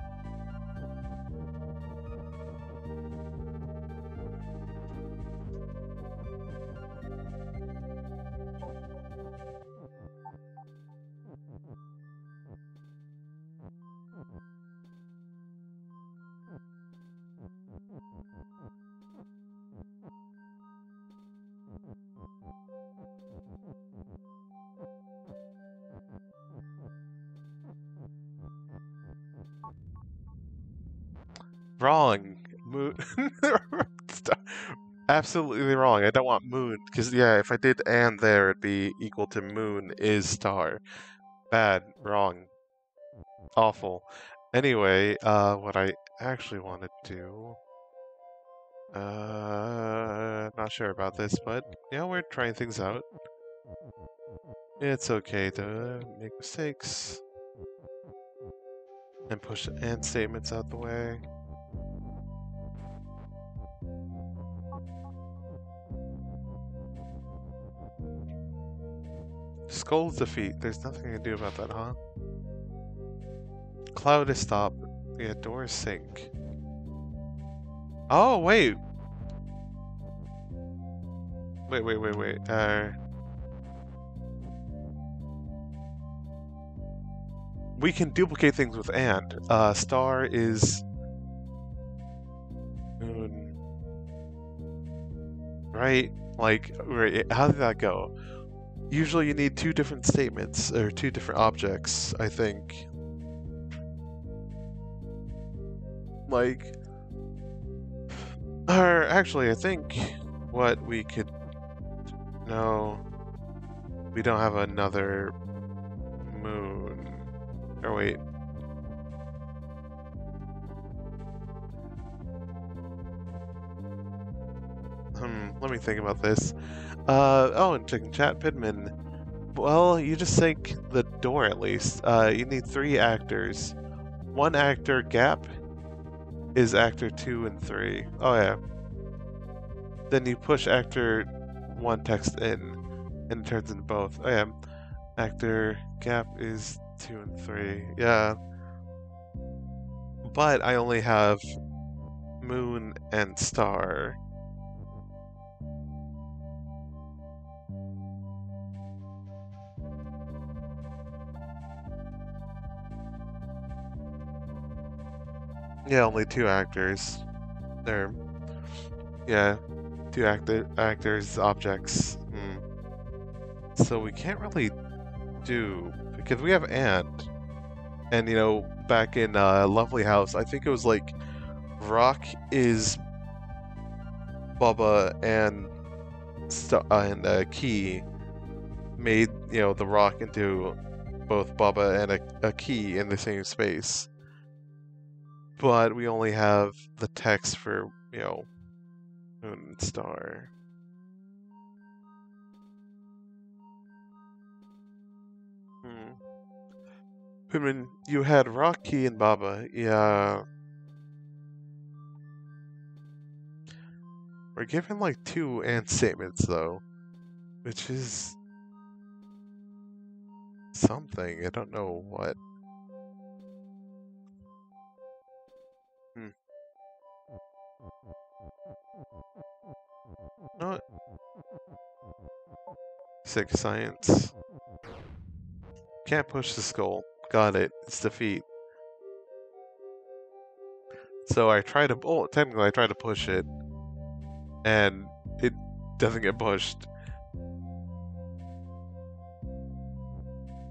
S1: wrong. Moon. Absolutely wrong. I don't want moon. Because, yeah, if I did and there, it'd be equal to moon is star. Bad. Wrong. Awful. Anyway, uh, what I actually want to do... Uh, not sure about this, but, yeah, we're trying things out. It's okay to make mistakes. And push and statements out the way. Skull's defeat. There's nothing I can do about that, huh? Cloud is stop. Yeah, doors sink. Oh, wait! Wait, wait, wait, wait. Uh... We can duplicate things with and. Uh, star is... Moon. Right? Like, right, how did that go? Usually you need two different statements, or two different objects, I think. Like... Or, actually, I think what we could... No... We don't have another... moon. Or wait... Hmm, let me think about this. Uh, oh, and checking chat, Pidman. Well, you just sank the door at least. Uh, you need three actors. One actor gap is actor two and three. Oh yeah. Then you push actor one text in, and it turns into both. Oh yeah. Actor gap is two and three. Yeah. But I only have moon and star. Yeah, only two actors. They're, yeah, two actor actors, objects. Hmm. So we can't really do, because we have and. And, you know, back in uh, Lovely House, I think it was like Rock is Bubba and St uh, and uh, Key made, you know, the Rock into both Bubba and a, a Key in the same space. But we only have the text for, you know, moon and star. Hmm. Pimmin, you had Rocky and Baba. Yeah. We're given like two and statements though, which is something. I don't know what. Hmm. Not six science. Can't push the skull. Got it. It's defeat. So I try to. Oh, technically I try to push it, and it doesn't get pushed.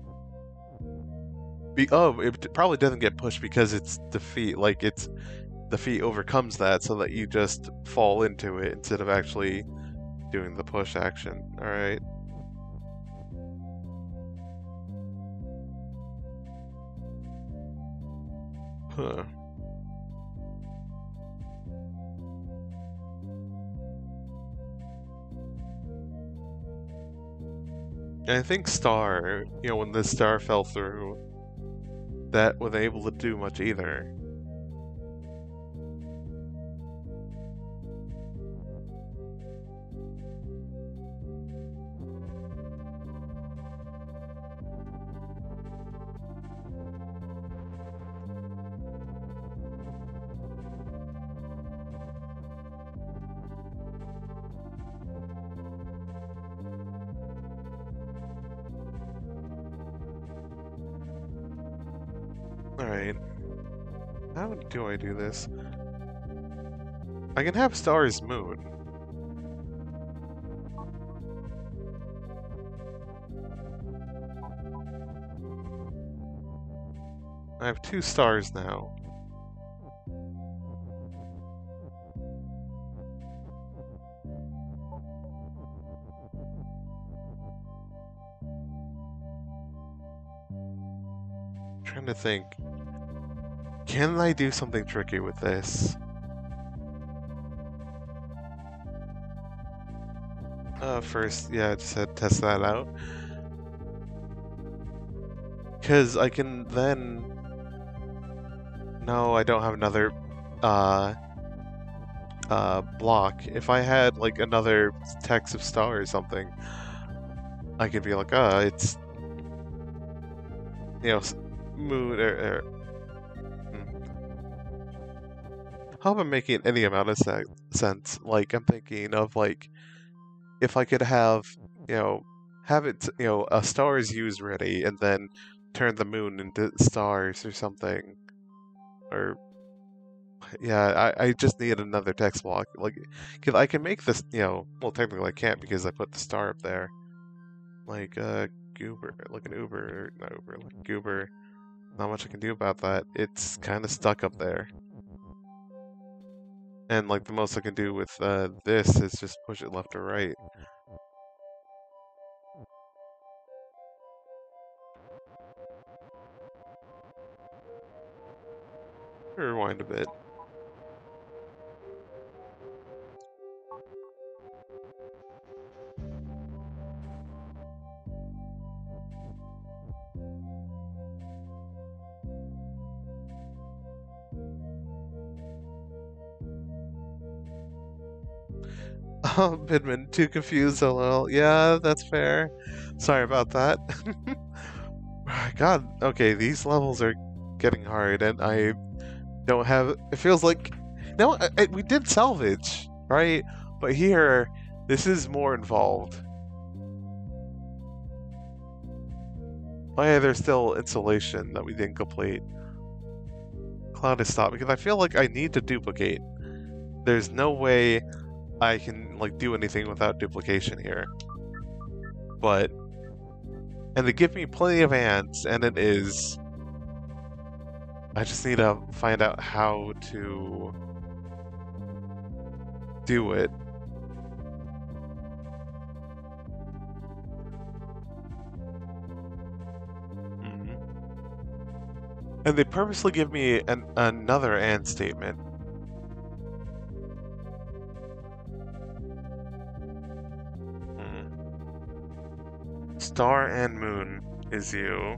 S1: Be oh, it probably doesn't get pushed because it's defeat. Like it's the feat overcomes that so that you just fall into it instead of actually doing the push action. Alright. Huh. And I think star, you know, when this star fell through, that wasn't able to do much either. Alright. How do I do this? I can have stars moon. I have two stars now. I'm trying to think. Can I do something tricky with this? Uh, first, yeah, I just had to test that out. Because I can then... No, I don't have another uh, uh, block. If I had, like, another text of star or something, I could be like, ah, it's... You know, moon or... or I hope I'm making any amount of se sense. Like, I'm thinking of, like, if I could have, you know, have it, you know, a stars used ready, and then turn the moon into stars or something. Or, yeah, I, I just need another text block. Like, cause I can make this, you know, well, technically I can't because I put the star up there. Like, uh, goober, like an uber, not uber, like goober. Not much I can do about that. It's kind of stuck up there. And, like, the most I can do with uh, this is just push it left or right. Rewind a bit. Oh, Bidman, too confused, lol. Yeah, that's fair. Sorry about that. God, okay, these levels are getting hard, and I don't have... It feels like... No, I, I, we did Salvage, right? But here, this is more involved. Oh yeah, there's still Insulation that we didn't complete. Cloud is stopped, because I feel like I need to duplicate. There's no way I can, like, do anything without duplication here. But... And they give me plenty of ants, and it is... I just need to find out how to... do it. Mm-hmm. And they purposely give me an, another and statement. Star and moon is you.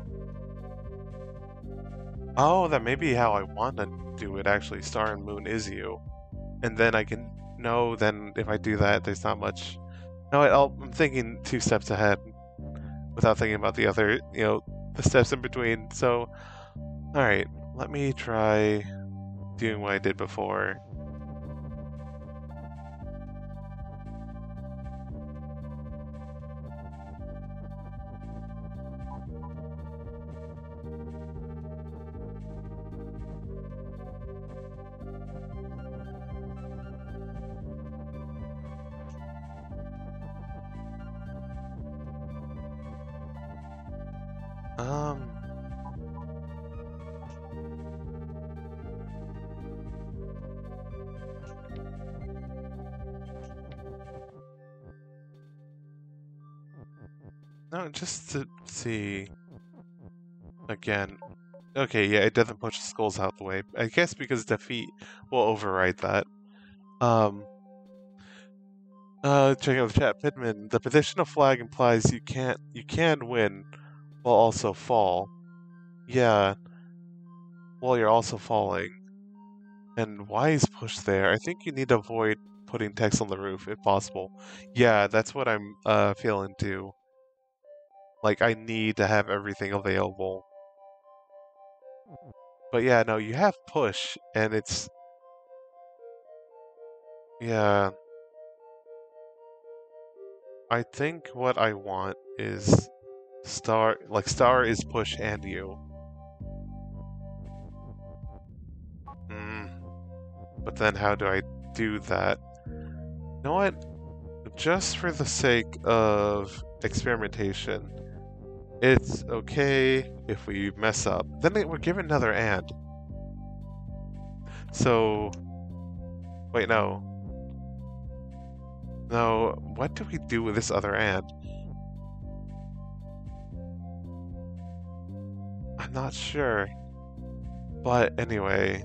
S1: Oh, that may be how I want to do it, actually. Star and moon is you. And then I can know, then if I do that, there's not much... No, I'll, I'm thinking two steps ahead without thinking about the other, you know, the steps in between. So, alright, let me try doing what I did before. Um... No, just to see again. Okay, yeah, it doesn't push the skulls out the way. I guess because defeat will override that. Um. Uh, checking out the chat, Pitman. The position of flag implies you can't, you can win, while also fall. Yeah, while you're also falling. And why is push there? I think you need to avoid putting text on the roof if possible. Yeah, that's what I'm uh feeling too. Like I need to have everything available. But yeah, no, you have push, and it's yeah. I think what I want is star, like star is push and you. Hmm. But then how do I do that? You know what? Just for the sake of experimentation, it's okay if we mess up. Then we're given another and. So, wait, no. No, what do we do with this other and? I'm not sure. But anyway.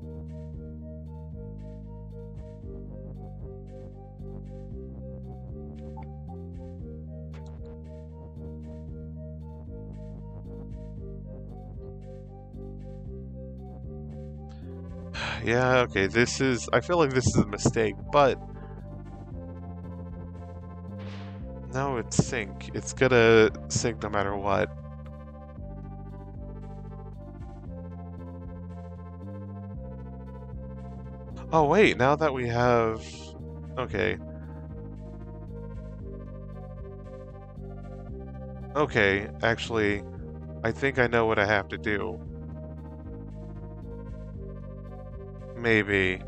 S1: Yeah, okay, this is... I feel like this is a mistake, but... No, it's sync. It's gonna sync no matter what. Oh wait, now that we have... Okay. Okay, actually, I think I know what I have to do. Maybe.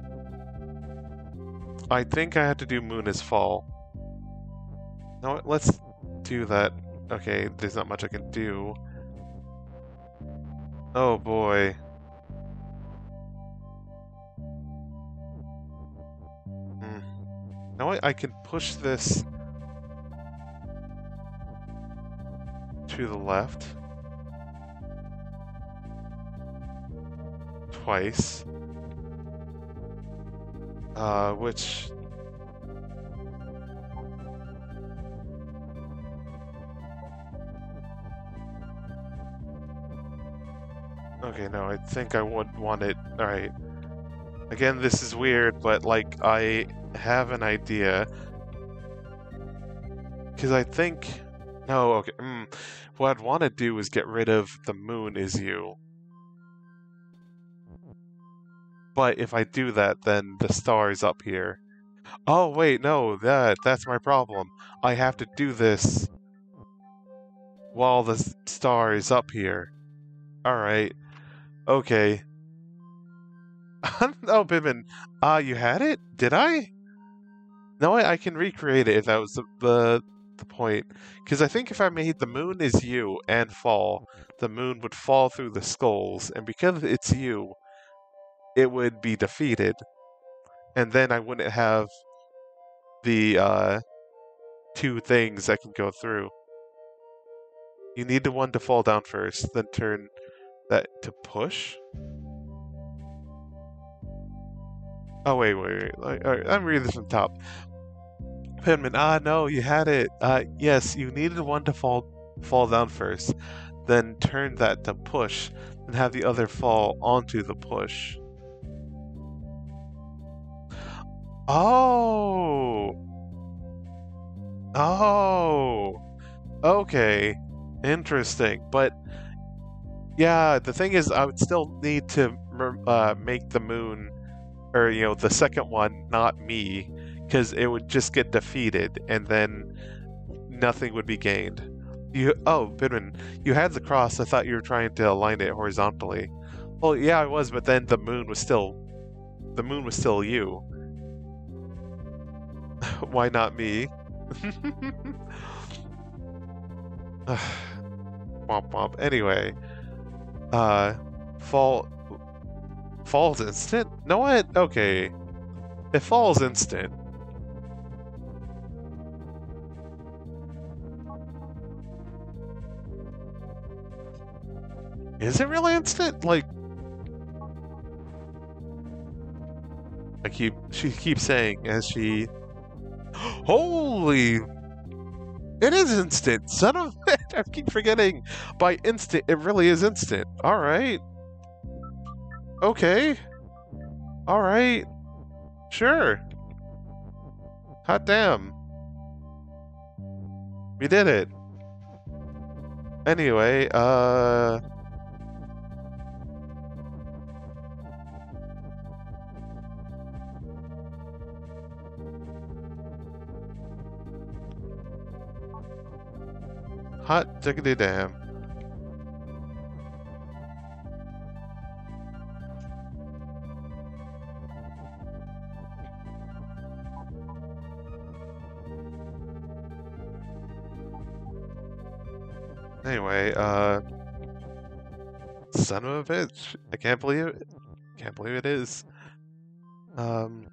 S1: I think I have to do moon as fall. No, let's do that. Okay, there's not much I can do. Oh boy. Hmm. You know what? I can push this to the left. Twice. Uh, which... Okay, no, I think I would want it... Alright. Again, this is weird, but, like, I have an idea. Because I think... No, okay, mm, what I'd want to do is get rid of the moon is you. But if I do that, then the star is up here. Oh, wait, no, that that's my problem. I have to do this while the star is up here. Alright. Okay. Oh, Bibbin. Ah, uh, you had it? Did I? No, I, I can recreate it if that was the, the, the point. Because I think if I made the moon is you and fall, the moon would fall through the skulls. And because it's you, it would be defeated. And then I wouldn't have the uh, two things that can go through. You need the one to fall down first, then turn that to push. Oh, wait, wait, wait. Alright, I'm reading this from top. Penman, ah, no, you had it. Uh, yes, you needed one to fall fall down first, then turn that to push, and have the other fall onto the push. Oh! Oh! Okay. Interesting. But, yeah, the thing is, I would still need to uh, make the moon, or, you know, the second one, not me, because it would just get defeated, and then nothing would be gained. You Oh, Bidman, you had the cross. I thought you were trying to align it horizontally. Well, yeah, I was, but then the moon was still... The moon was still you. Why not me? Womp womp. Anyway, uh, fall, falls instant? No, what? Okay, it falls instant. Is it really instant? Like, I keep, she keeps saying as she, holy, it is instant, son of a bitch. I keep forgetting. By instant, it really is instant. All right. Okay. All right. Sure. Hot damn. We did it. Anyway, uh... hot diggity damn. Anyway, uh... son of a bitch. I can't believe it. Can't believe it is. Um...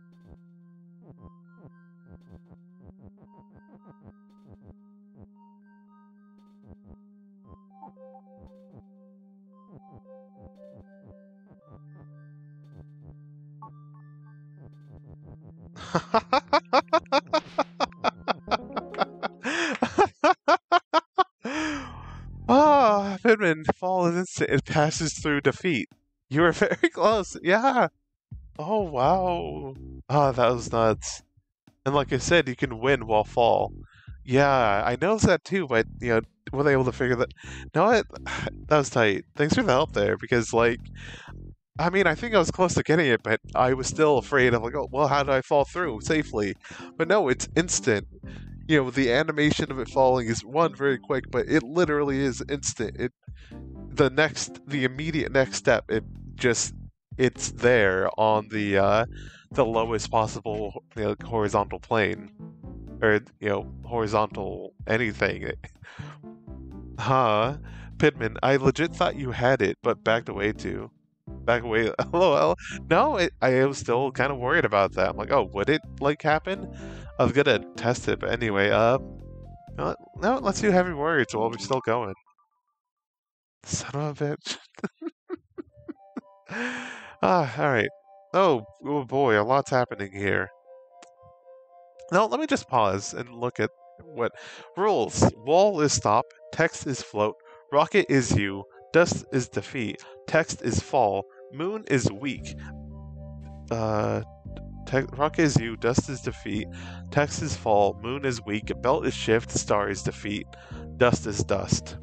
S1: Ah, Fidman, fall is instant. It passes through defeat. You were very close. Yeah. Oh, wow. Ah, that was nuts. And like I said, you can win while fall. Yeah, I noticed that too, but, you know, were they able to figure that? No, it, that was tight. Thanks for the help there, because, like, I mean, I think I was close to getting it, but I was still afraid of, like, oh, well, how did I fall through safely? But no, it's instant. You know, the animation of it falling is, one, very quick, but it literally is instant. It, the next, the immediate next step, it just, it's there on the, uh, the lowest possible, you know, horizontal plane. Or, you know, horizontal anything. Huh? Pidman, I legit thought you had it, but backed away too. Back away. LOL. No, it, I was still kind of worried about that. I'm like, oh, would it, like, happen? I was gonna test it, but anyway, uh... no, no, let's do heavy words while we're still going. Son of a bitch. Ah, alright. Oh, oh boy, a lot's happening here. Now, let me just pause and look at what rules. Wall is stop, text is float, rocket is you, dust is defeat, text is fall, moon is weak. Uh, te- rocket is you, dust is defeat, text is fall, moon is weak, belt is shift, star is defeat, dust is dust.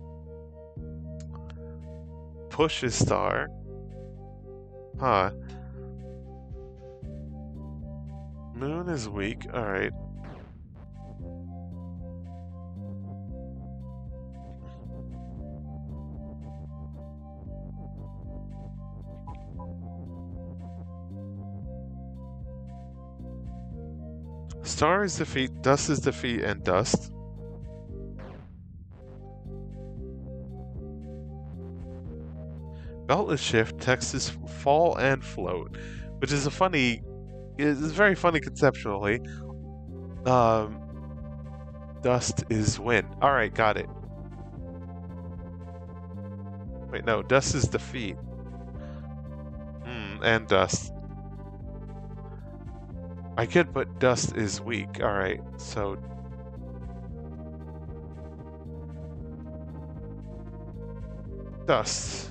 S1: Push is star. Huh. Moon is weak, alright. Star is defeat, dust is defeat, and dust. Belt is shift, text is fall and float, which is a funny, is very funny conceptually. Um, dust is win. Alright, got it. Wait, no, dust is defeat. Hmm, and dust. I could put dust is weak. Alright, so... dust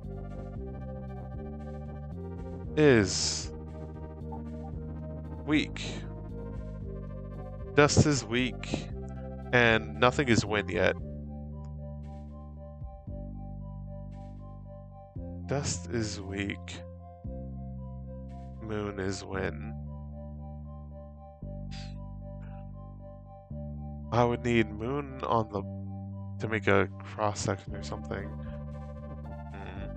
S1: is weak. Dust is weak, and nothing is win yet. Dust is weak. Moon is win. I would need moon on the to make a cross section or something. Hmm.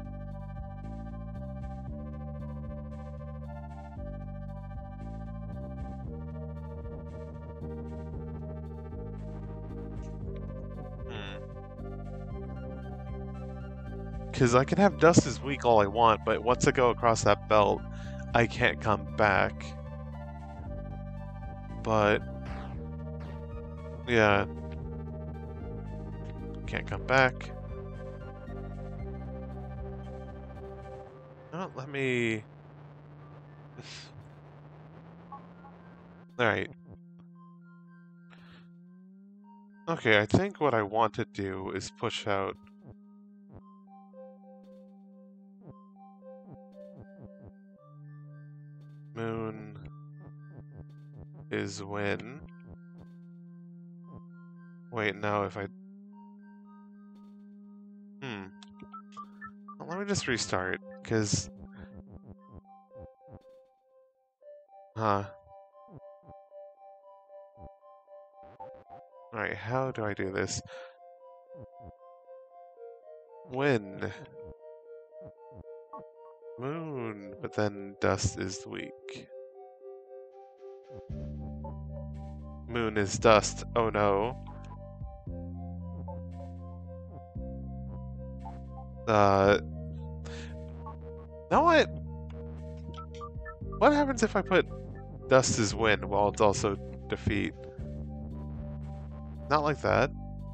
S1: Because I can have dust is weak all I want, but once I go across that belt, I can't come back. But... yeah. Can't come back. Well, let me... Alright. Okay, I think what I want to do is push out... Moon is when... Wait, no, if I... Hmm. Well, let me just restart, because... Huh. Alright, how do I do this? When? Moon, but then dust is weak. Moon is dust. Oh no. Uh... Know what? What happens if I put dust is win while it's also defeat? Not like that.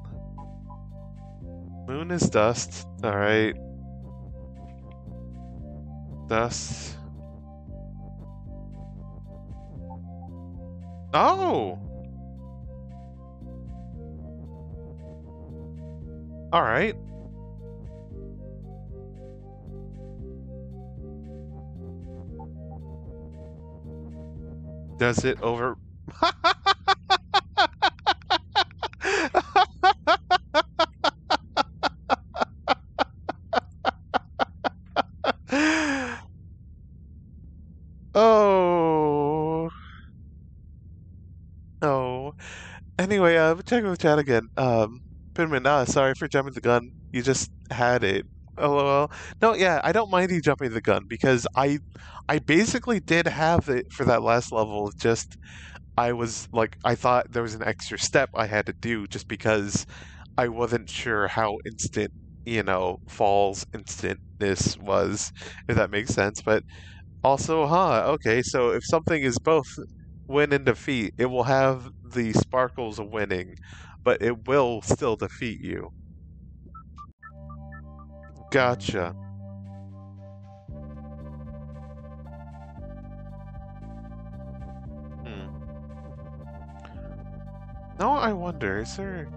S1: Moon is dust. Alright. Dust. Oh! Alright. Does it over... Oh. Oh. Anyway, uh, check with chat again. Um, Pinman, ah, sorry for jumping the gun. You just had it. LOL. No, yeah, I don't mind you jumping the gun because I, I basically did have it for that last level. Just I was like, I thought there was an extra step I had to do just because I wasn't sure how instant, you know, Fall's instantness was, if that makes sense. But also, huh, okay, so if something is both win and defeat, it will have the sparkles of winning, but it will still defeat you. Gotcha. Hmm. Now I wonder, is there...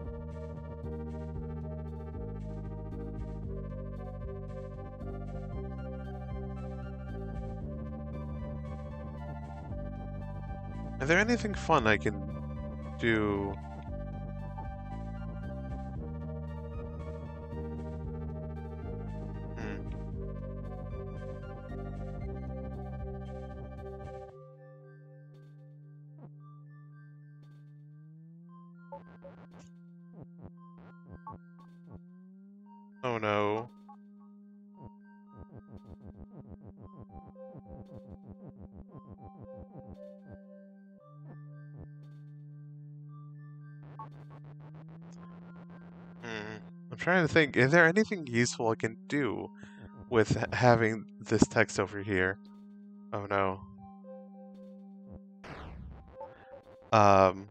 S1: Is there anything fun I can do? Hmm. Oh no. Hmm. I'm trying to think, is there anything useful I can do with ha- having this text over here? Oh no. Um,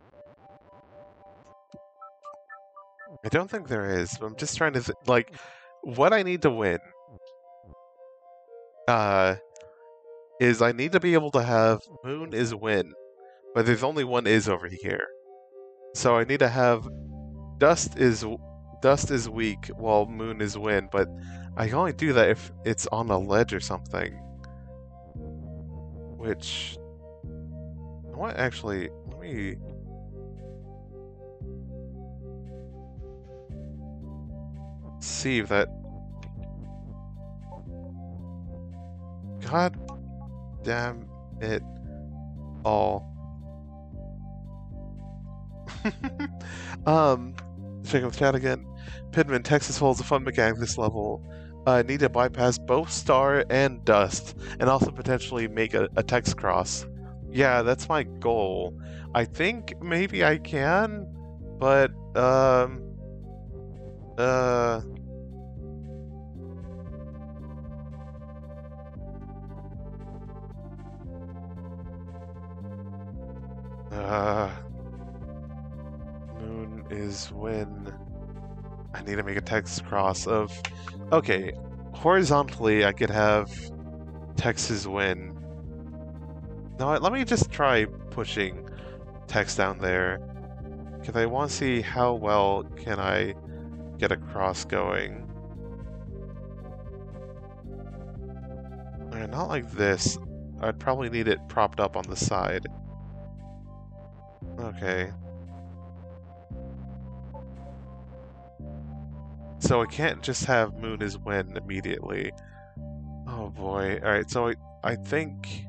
S1: I don't think there is, but I'm just trying to, th like, what I need to win, uh, is I need to be able to have Moon is win, but there's only one is over here. So I need to have Dust is Dust is weak while Moon is win, but I can only do that if it's on a ledge or something. Which... What actually... Let me... see if that... God damn it all. um... Check out the chat again. Pidman, Texas holds a fun mechanic this level. Uh, need to bypass both Star and Dust, and also potentially make a, a text cross. Yeah, that's my goal. I think maybe I can, but, um... Uh... Uh... Moon is when... I need to make a text cross of... Okay, horizontally, I could have Texas win. No, let me just try pushing Tex down there, because I want to see how well can I get a cross going. Not like this. I'd probably need it propped up on the side. Okay. So I can't just have Moon as win immediately. Oh boy. Alright, so I, I think...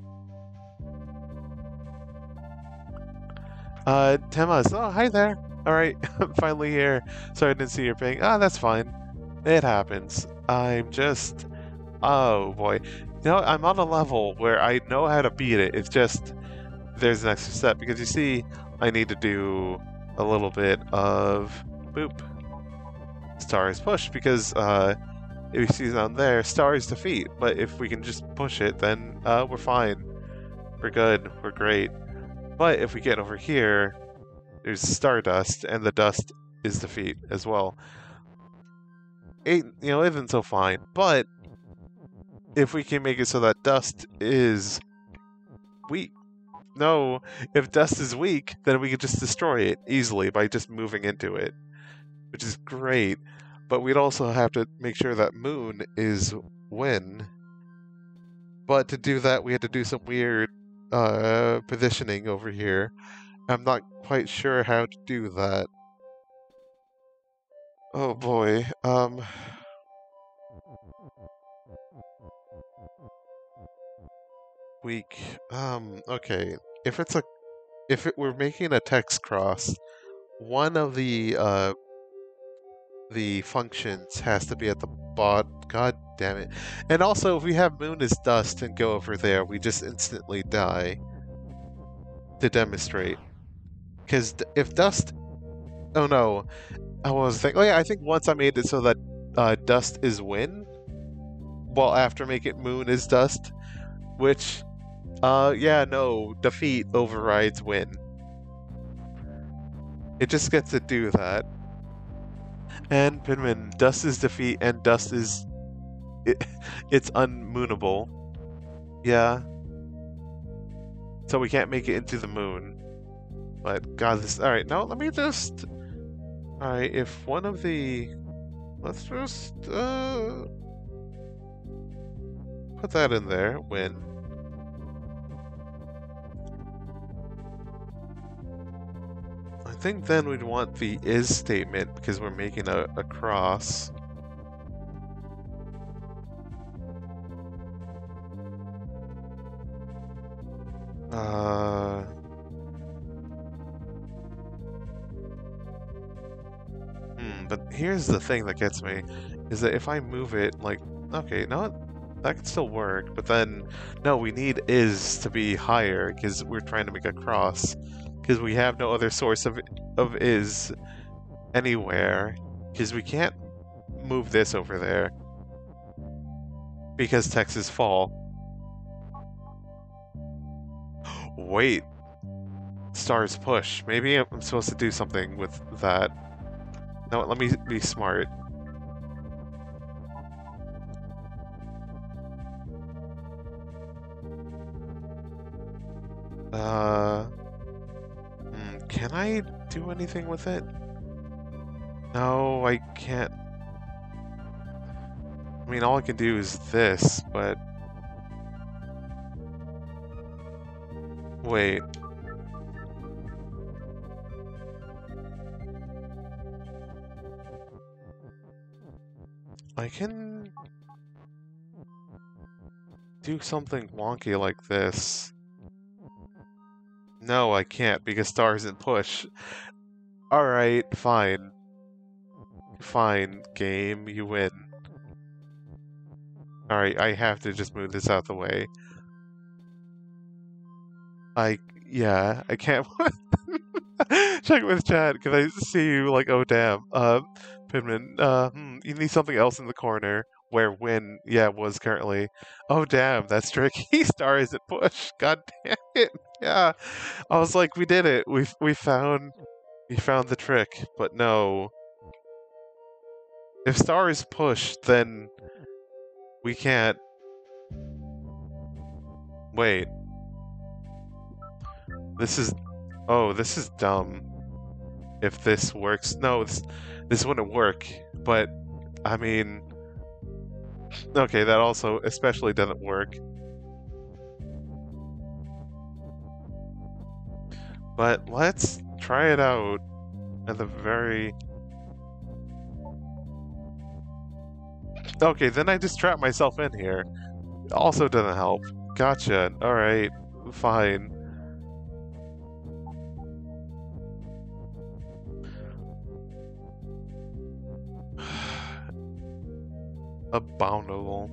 S1: Uh, Temas. Oh, hi there. Alright, I'm finally here. Sorry I didn't see your ping. Ah, that's fine. It happens. I'm just... Oh boy. You know, I'm on a level where I know how to beat it. It's just there's an extra step because you see, I need to do a little bit of boop. Stars push because uh, if you see down there, stars defeat. But if we can just push it, then uh, we're fine. We're good. We're great. But if we get over here, there's stardust, and the dust is defeat as well. It, you know, isn't so fine, but if we can make it so that dust is weak. No, if dust is weak, then we could just destroy it easily by just moving into it, which is great. But we'd also have to make sure that Moon is win. But to do that, we had to do some weird uh, positioning over here. I'm not quite sure how to do that. Oh boy. Um... Weak. Um, okay. If it's a, if it were making a text cross, one of the uh, the functions has to be at the bottom. God damn it! And also, if we have Moon as dust and go over there, we just instantly die. To demonstrate, because if dust, oh no, I was thinking. Oh yeah, I think once I made it so that uh, dust is win. Well, after make it Moon is dust, which. Uh, yeah, no, defeat overrides win. It just gets to do that. And Pinman, dust is defeat and dust is... It, it's unmoonable. Yeah. So we can't make it into the moon. But, god, this... Alright, now let me just... Alright, if one of the... Let's just, uh... put that in there, win. I think then we'd want the is statement because we're making a, a cross. Uh, hmm, but here's the thing that gets me, is that if I move it, like, okay, no, that could still work, but then, no, we need is to be higher because we're trying to make a cross. Because we have no other source of of is anywhere. Because we can't move this over there. Because Texas fall. Wait. Stars push. Maybe I'm supposed to do something with that. No, let me be smart. Uh... Can I do anything with it? No, I can't. I mean, all I can do is this, but... Wait. I can... do something wonky like this. No, I can't, because star isn't push. Alright, fine. Fine, game, you win. Alright, I have to just move this out the way. I, yeah, I can't... Check with chat, because I see you like, oh damn. Uh, Pinman, uh, hmm, you need something else in the corner. Where win, yeah, was currently. Oh damn, that's tricky. Star isn't push. God damn it. Yeah. I was like, we did it. We we found we found the trick, but no. If star is push, then We can't... Wait. This is... Oh, this is dumb. If this works... No, this, this wouldn't work. But, I mean... Okay, that also especially doesn't work. But let's try it out at the very... Okay, then I just trap myself in here. Also doesn't help. Gotcha. Alright, fine. Abominable.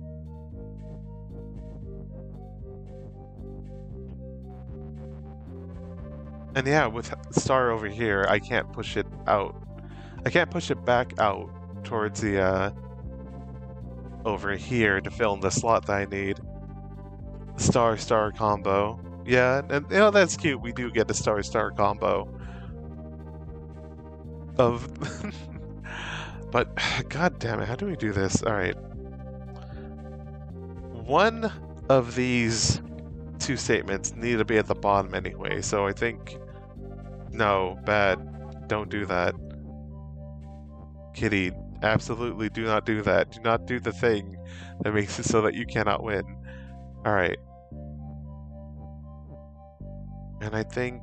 S1: And yeah, with Star over here, I can't push it out. I can't push it back out towards the, uh... over here to fill in the slot that I need. Star-star combo. Yeah, and you know, that's cute. We do get the star-star combo. Of... But, god damn it, how do we do this? Alright. One of these two statements need to be at the bottom anyway, so I think... No, bad. Don't do that. Kitty, absolutely do not do that. Do not do the thing that makes it so that you cannot win. Alright. And I think...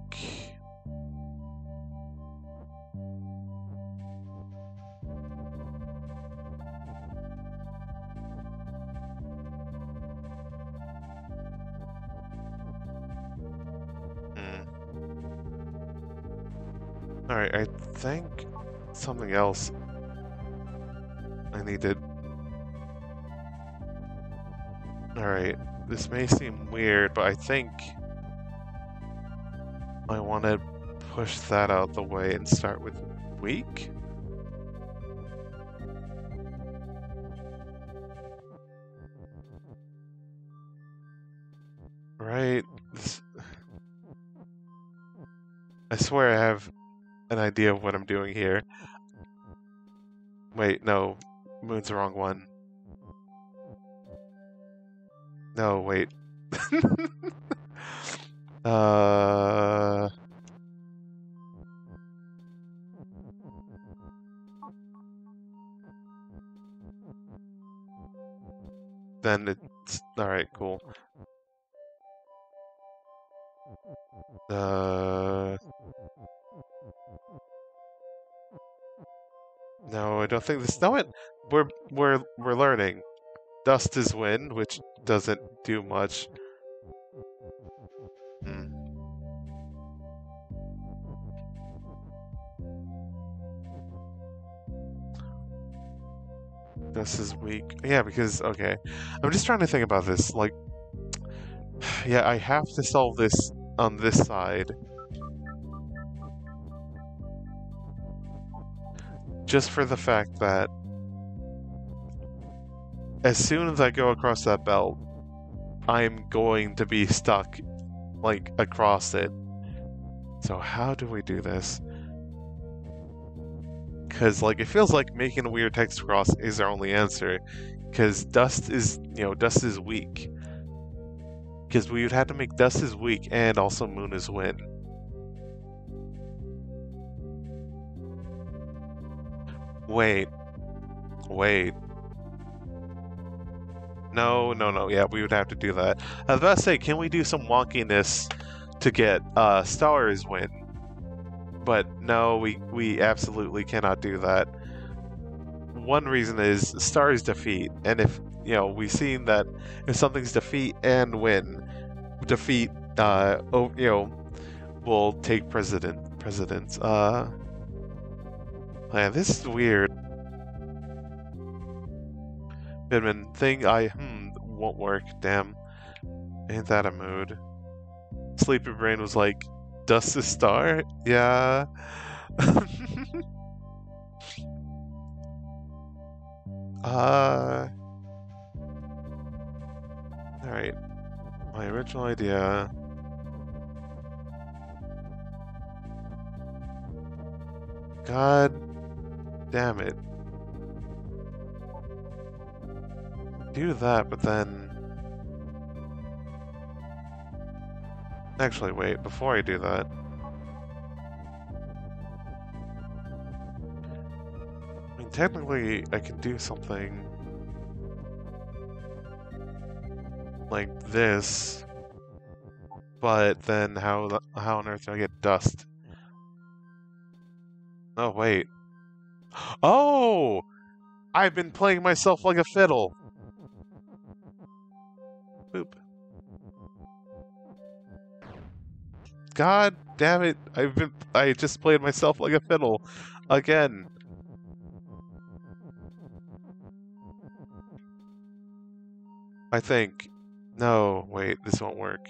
S1: Alright, I think something else I needed. Alright, this may seem weird, but I think I want to push that out the way and start with weak? Right? This... I swear I have an idea of what I'm doing here. Wait, no. Moon's the wrong one. No, wait. uh... Then it's... Alright, cool. Uh... No, I don't think this... No, it... We're, we're, we're learning. Dust is wind, which doesn't do much. Hmm. Dust is weak. Yeah, because, okay. I'm just trying to think about this. Like, yeah, I have to solve this on this side. Just for the fact that as soon as I go across that belt, I'm going to be stuck, like, across it. So how do we do this? Because, like, it feels like making a weird text cross is our only answer. Because dust is, you know, dust is weak. Because we would have to make dust is weak and also moon is wind. Wait. Wait. No, no, no. Yeah, we would have to do that. I was about to say, can we do some wonkiness to get uh, stars win? But no, we, we absolutely cannot do that. One reason is stars defeat, and if, you know, we've seen that if something's defeat and win, defeat, uh, oh, you know, will take president, precedence. Uh, man, this is weird. Goodman, thing I, hmm, won't work, damn. Ain't that a mood? Sleepy Brain was like, dust is star? Yeah. uh... Alright. My original idea... God damn it. do that, but then... Actually, wait, before I do that... I mean, technically, I can do something... like this, but then how, the, how on earth do I get dust? Oh, wait. Oh! I've been playing myself like a fiddle! Boop. God damn it! I've been- I just played myself like a fiddle. Again. I think. No, wait, this won't work.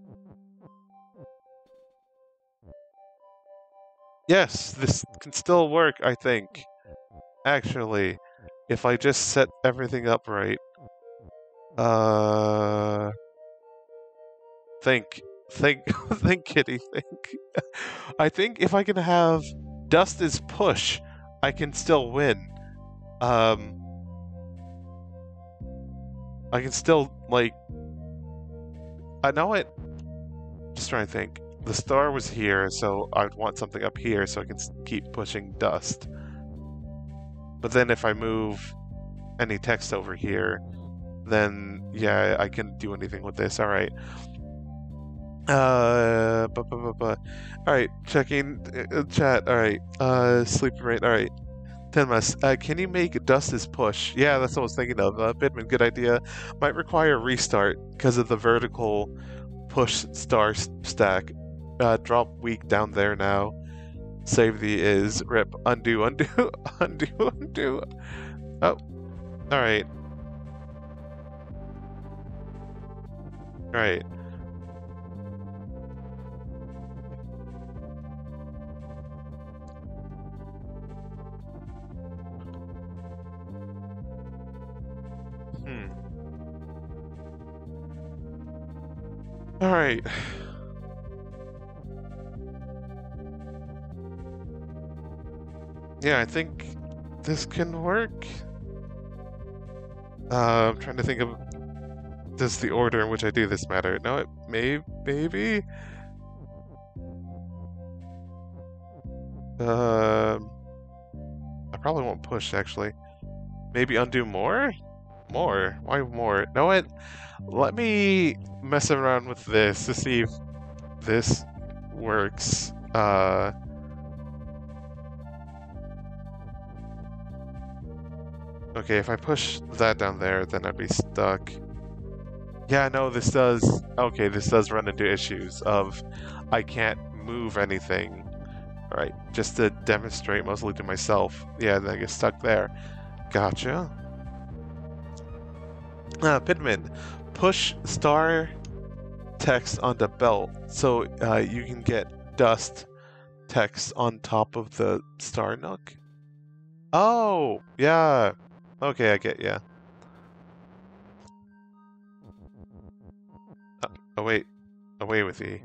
S1: Yes, this can still work, I think. Actually, if I just set everything up right. Uh... Think. Think, think, Kitty, think. I think if I can have dust as push, I can still win. Um... I can still, like... I know it... Just trying to think. The star was here, so I'd want something up here so I can keep pushing dust. But then if I move any text over here, then yeah, I can do anything with this. All right. Uh, bu bu bu bu. All right, checking uh, chat. All right. Uh, sleep rate. All right. Tenmas, uh, can you make dust as push? Yeah, that's what I was thinking of. Uh, Bitman, good idea. Might require restart because of the vertical push star stack. Uh, drop weak down there now. Save the is rip undo undo undo undo. Oh, all right, all right. Hmm. All right. Yeah, I think this can work. Uh, I'm trying to think of, does the order in which I do this matter? No, it may, maybe? Uh, I probably won't push, actually. Maybe undo more? More? Why more? No, what? Let me mess around with this to see if this works. Uh... Okay, if I push that down there, then I'd be stuck. Yeah, no, this does... Okay, this does run into issues of I can't move anything. Alright, just to demonstrate mostly to myself. Yeah, then I get stuck there. Gotcha. Uh, Pitman, push star text onto belt so uh, you can get dust text on top of the star nook. Oh, yeah. Okay, I get, yeah. Uh, oh, wait. Away with E.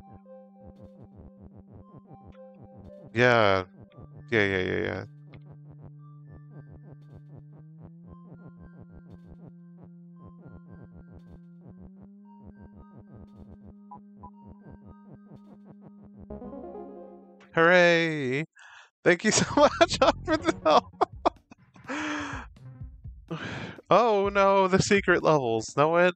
S1: Yeah. Yeah, yeah, yeah, yeah. Hooray! Thank you so much for the help. Oh no, the secret levels. No it.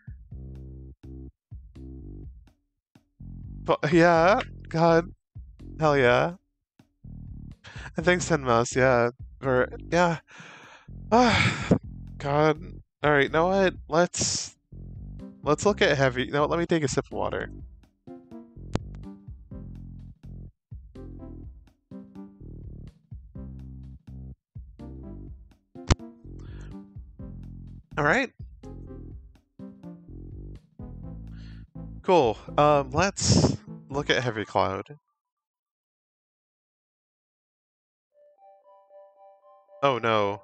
S1: But yeah, God, hell yeah. And thanks, Ten Mouse. Yeah, for yeah. Ah, God. All right. Know what? Let's let's look at heavy. No, let me take a sip of water. All right. Cool. Um, let's look at heavy cloud. Oh no.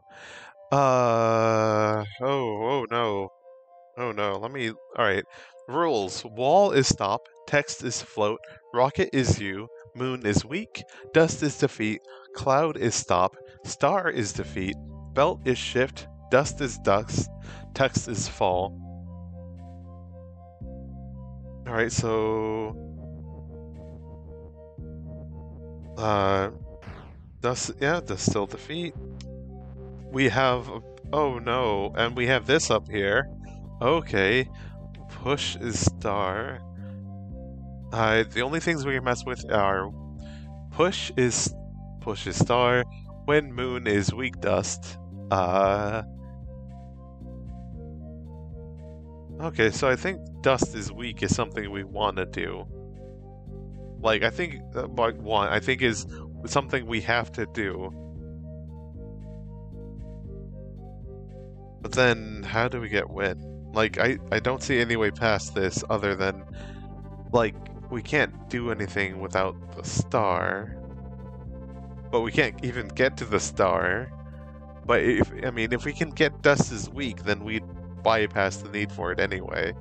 S1: Uh. Oh. Oh no. Oh no. Let me. All right. Rules. Wall is stop. Text is float. Rocket is you. Moon is weak. Dust is defeat. Cloud is stop. Star is defeat. Belt is shift. dust is dust, text is fall. Alright, so... Uh... Dust, yeah, dust still defeat. We have... Oh no, and we have this up here. Okay. Push is star. Uh, the only things we can mess with are... Push is... Push is star. When moon is weak dust. Uh... Okay, so I think dust is weak is something we want to do. Like, I think, uh, like, one, I think is something we have to do. But then, how do we get win? Like, I, I don't see any way past this other than, like, we can't do anything without the star. But we can't even get to the star. But if, I mean, if we can get dust is weak, then we'd bypass the need for it anyway.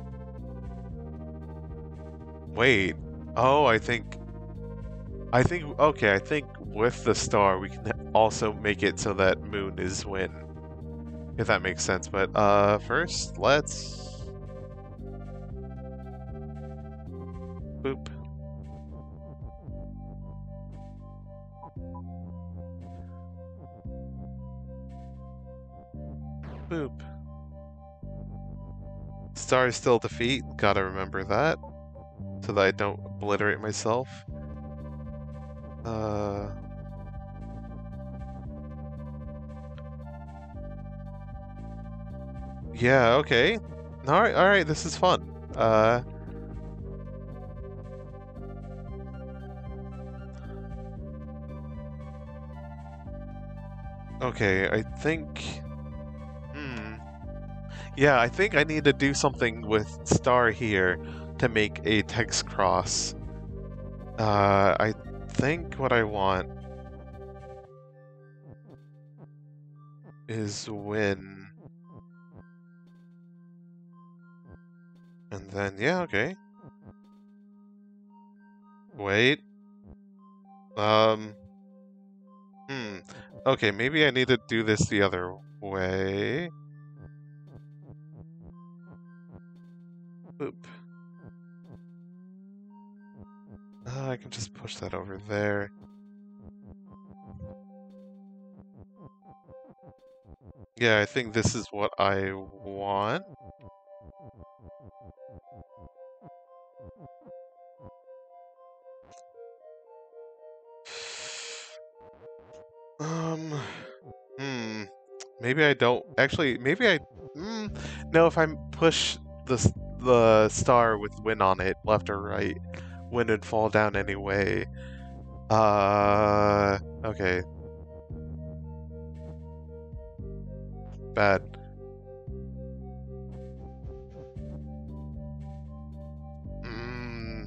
S1: Wait. Oh, I think... I think... Okay, I think with the star we can also make it so that moon is win. If that makes sense. But, uh, first, let's... Boop. Boop. Star is still defeat. Gotta remember that. So that I don't obliterate myself. Uh... Yeah, okay. Alright, alright, this is fun. Uh... Okay, I think... Hmm... Yeah, I think I need to do something with star here to make a text cross. Uh, I think what I want is win. And then, yeah, okay. Wait. Um. Hmm. Okay, maybe I need to do this the other way. Boop. Uh, I can just push that over there. Yeah, I think this is what I want. Um, hmm. Maybe I don't. Actually, maybe I. Hmm. No, if I push the the star with win on it, left or right, win would fall down anyway. Uh. Okay. Bad. Hmm.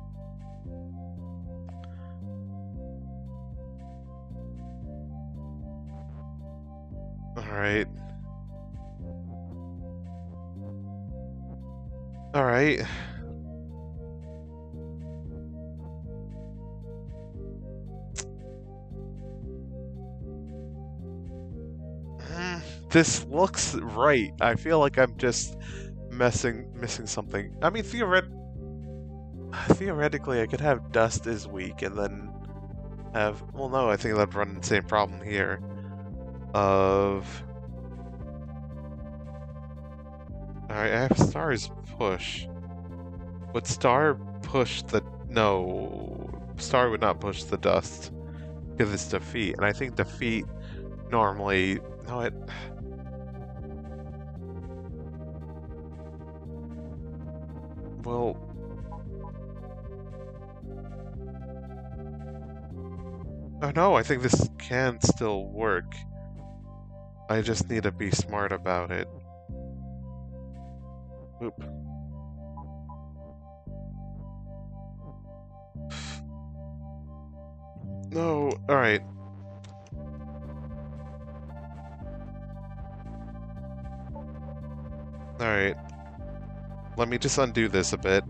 S1: All right. All right. This looks right. I feel like I'm just messing, missing something. I mean, theoret theoretically, I could have dust is weak and then have. Well, no, I think that'd run the same problem here. Of. Alright, I have star's push. Would star push the. No. Star would not push the dust. Because it's defeat. And I think defeat normally. No, it. Well. Oh no, I think this can still work. I just need to be smart about it. Oop. No, alright. Alright. Let me just undo this a bit.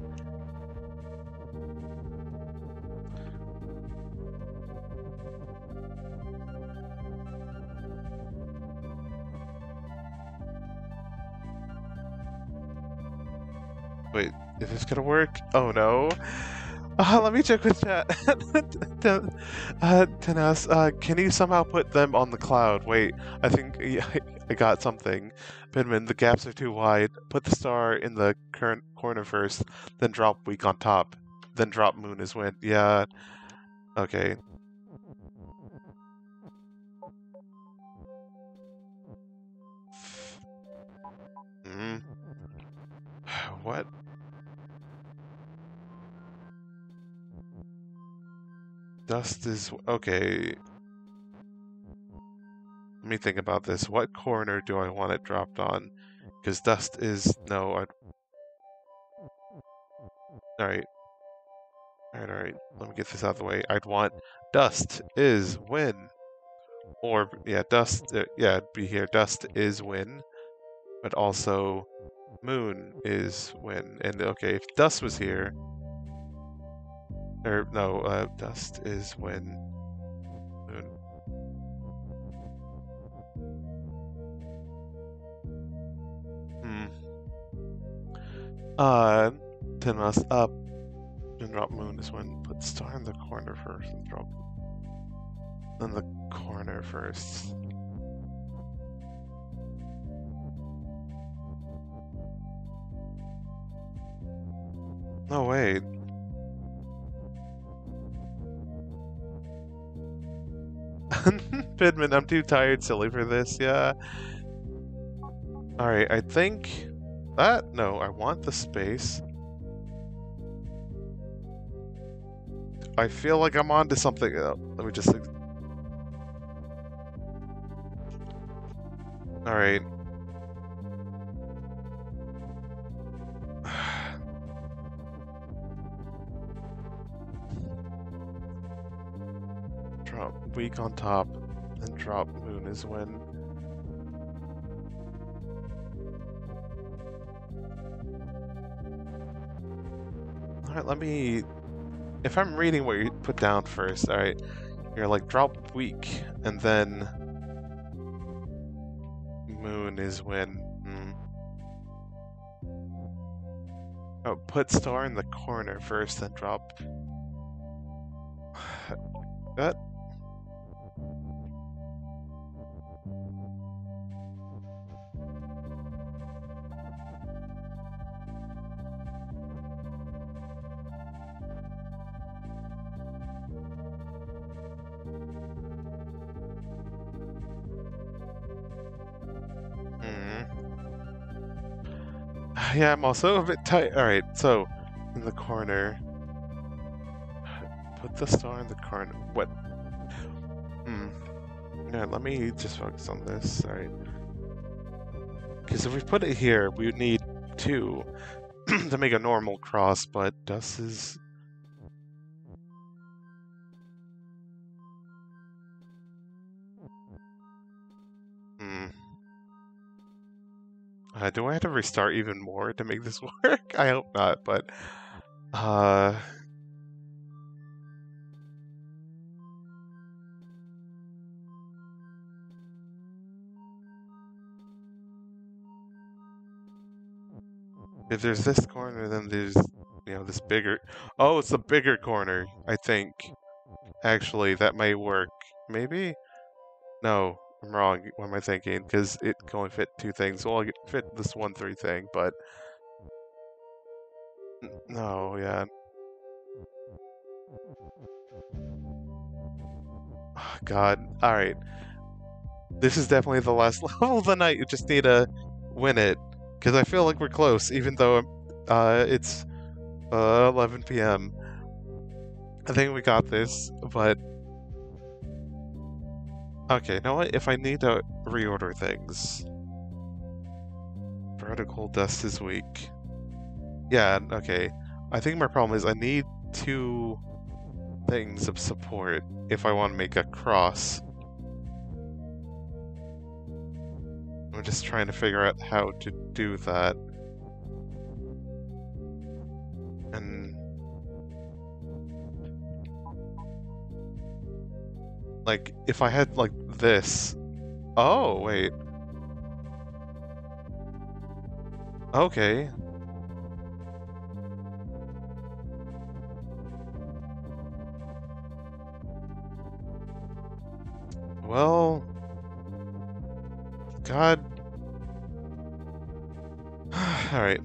S1: Wait, is this gonna work? Oh no. Uh, let me check with chat. uh, Tenas, uh, can you somehow put them on the cloud? Wait, I think yeah, I got something. Pinman, the gaps are too wide. Put the star in the current corner first, then drop weak on top. Then drop moon as win. Yeah. Okay. Hmm. What? Dust is okay. Let me think about this. What corner do I want it dropped on? Because dust is no. I'd... All right. All right. All right. Let me get this out of the way. I'd want dust is win, or yeah, dust. Uh, yeah, it'd be here. Dust is win, but also moon is win. And okay, if dust was here, or no, uh, dust is win. Moon. Hmm. Uh, ten miles up. And drop moon is when put star in the corner first and drop in the corner first. No wait. Pidman, I'm too tired, silly for this. Yeah. All right. I think that no. I want the space. I feel like I'm onto something. Oh, let me just. All right. Drop weak on top, and drop moon is when. All right. Let me. If I'm reading what you put down first, all right, you're like drop weak, and then moon is when. Mm. Oh, put star in the corner first, then drop. That. Yeah, I'm also a bit tight. All right, so in the corner, put the star in the corner. What? Hmm. Yeah, let me just focus on this. All right. Because if we put it here, we would need two to make a normal cross, but dust is. Hmm. Uh, do I have to restart even more to make this work? I hope not, but uh if there's this corner, then there's you know this bigger. Oh, it's the bigger corner, I think. Actually, that may work. Maybe? No, I'm wrong. What am I thinking? Because it can only fit two things. Well, I can fit this one three thing, but no, yeah. Oh, God. All right. This is definitely the last level of the night. You just need to win it, because I feel like we're close, even though uh, it's uh, eleven p m I think we got this, but okay. You know what? If I need to reorder things, vertical dust is weak. Yeah. Okay. I think my problem is I need two things of support if I want to make a cross. I'm just trying to figure out how to do that. And like if I had like this. Oh, wait. Okay. Well, God. Alright.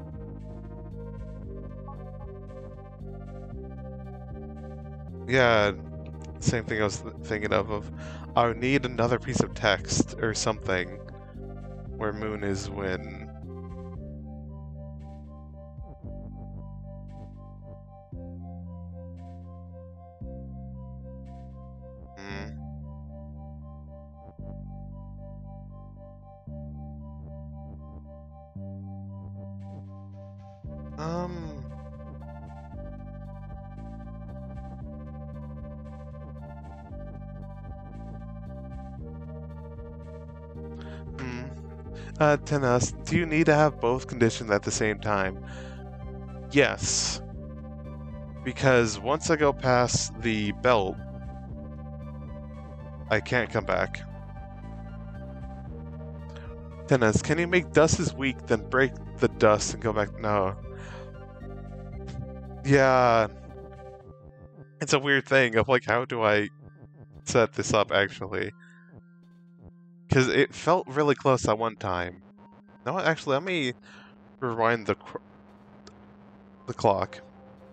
S1: Yeah, same thing I was th thinking of, of I would need another piece of text or something where moon is when. Hmm. Um. Hmm. Uh, Tenas, do you need to have both conditions at the same time? Yes, because once I go past the belt, I can't come back. Tenas, can you make dust is weak, then break the dust and go back? No. Yeah, it's a weird thing of like, how do I set this up actually? Because it felt really close at one time. No, actually, let me rewind the cr the clock.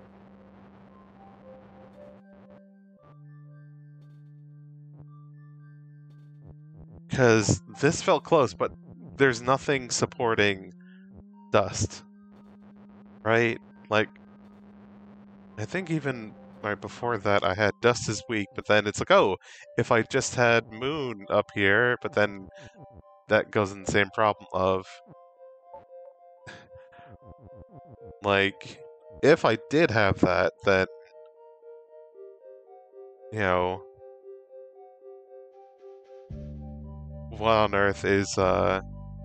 S1: Because this felt close, but there's nothing supporting dust, right? Like, I think even right before that I had dust is weak, but then it's like, oh, if I just had moon up here, but then that goes in the same problem of, like, if I did have that, then, you know, what on earth is, uh,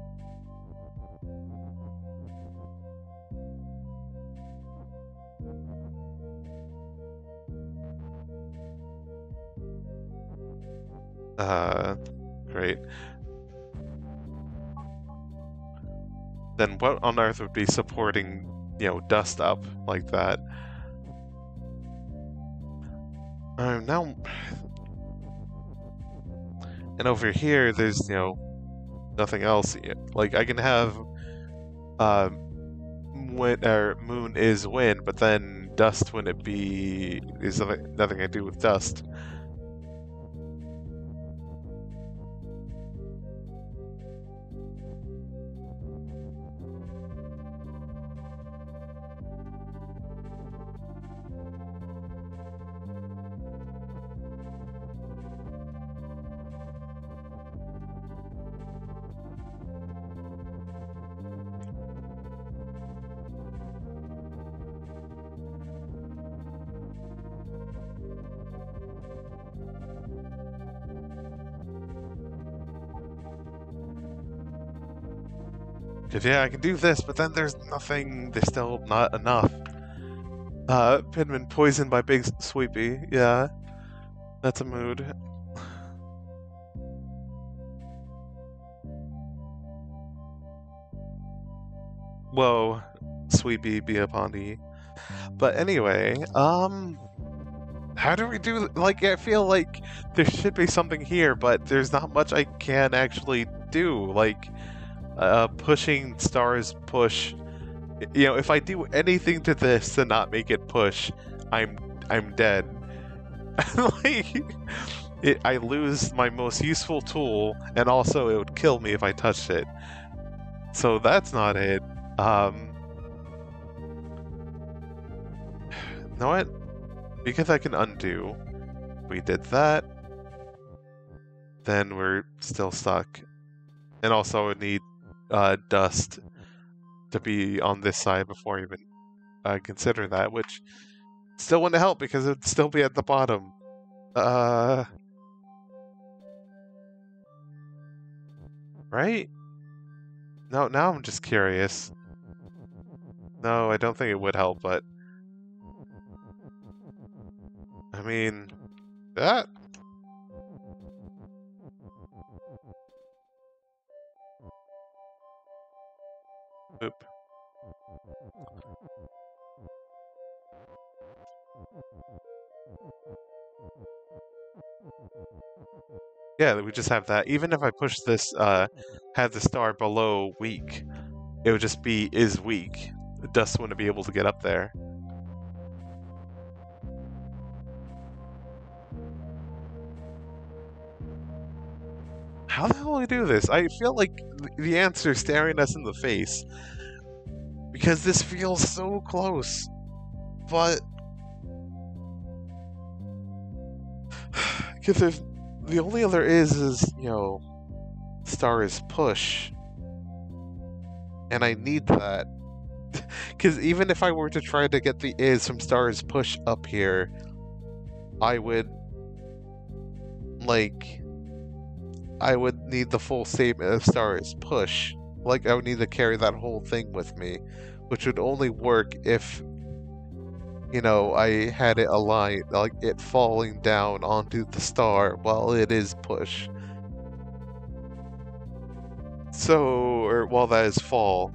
S1: uh, great. Then what on earth would be supporting, you know, dust up like that? Um, now, and over here, there's, you know, nothing else. Like, I can have, uh, when, or moon is wind, but then dust wouldn't be, is nothing, nothing I do with dust. Because, yeah, I can do this, but then there's nothing, there's still not enough. Uh, Pinman poisoned by Big Sweepy, yeah, that's a mood. Whoa, Sweepy be a Pondy. But anyway, um, how do we do, like, I feel like there should be something here, but there's not much I can actually do, like, uh, pushing stars push. You know, if I do anything to this to not make it push, I'm I'm dead. Like, it, I lose my most useful tool, and also it would kill me if I touched it. So that's not it. Um, you know what? Because I can undo, we did that, then we're still stuck. And also I would need uh, dust to be on this side before I even uh, consider that, which still wouldn't help because it'd still be at the bottom. Uh, right? No, now I'm just curious. No, I don't think it would help, but I mean, that. Oop. Yeah, we just have that. Even if I push this, uh, had the star below weak, it would just be is weak. Dust wouldn't be able to get up there. How the hell do we do this? I feel like the answer is staring us in the face. Because this feels so close. But... Because there's... The only other is, is, you know... Star is push. And I need that. Because even if I were to try to get the is from star is push up here, I would... Like... I would need the full statement of star is push. Like, I would need to carry that whole thing with me, which would only work if, you know, I had it aligned, like it falling down onto the star while it is push. So, or while that is fall.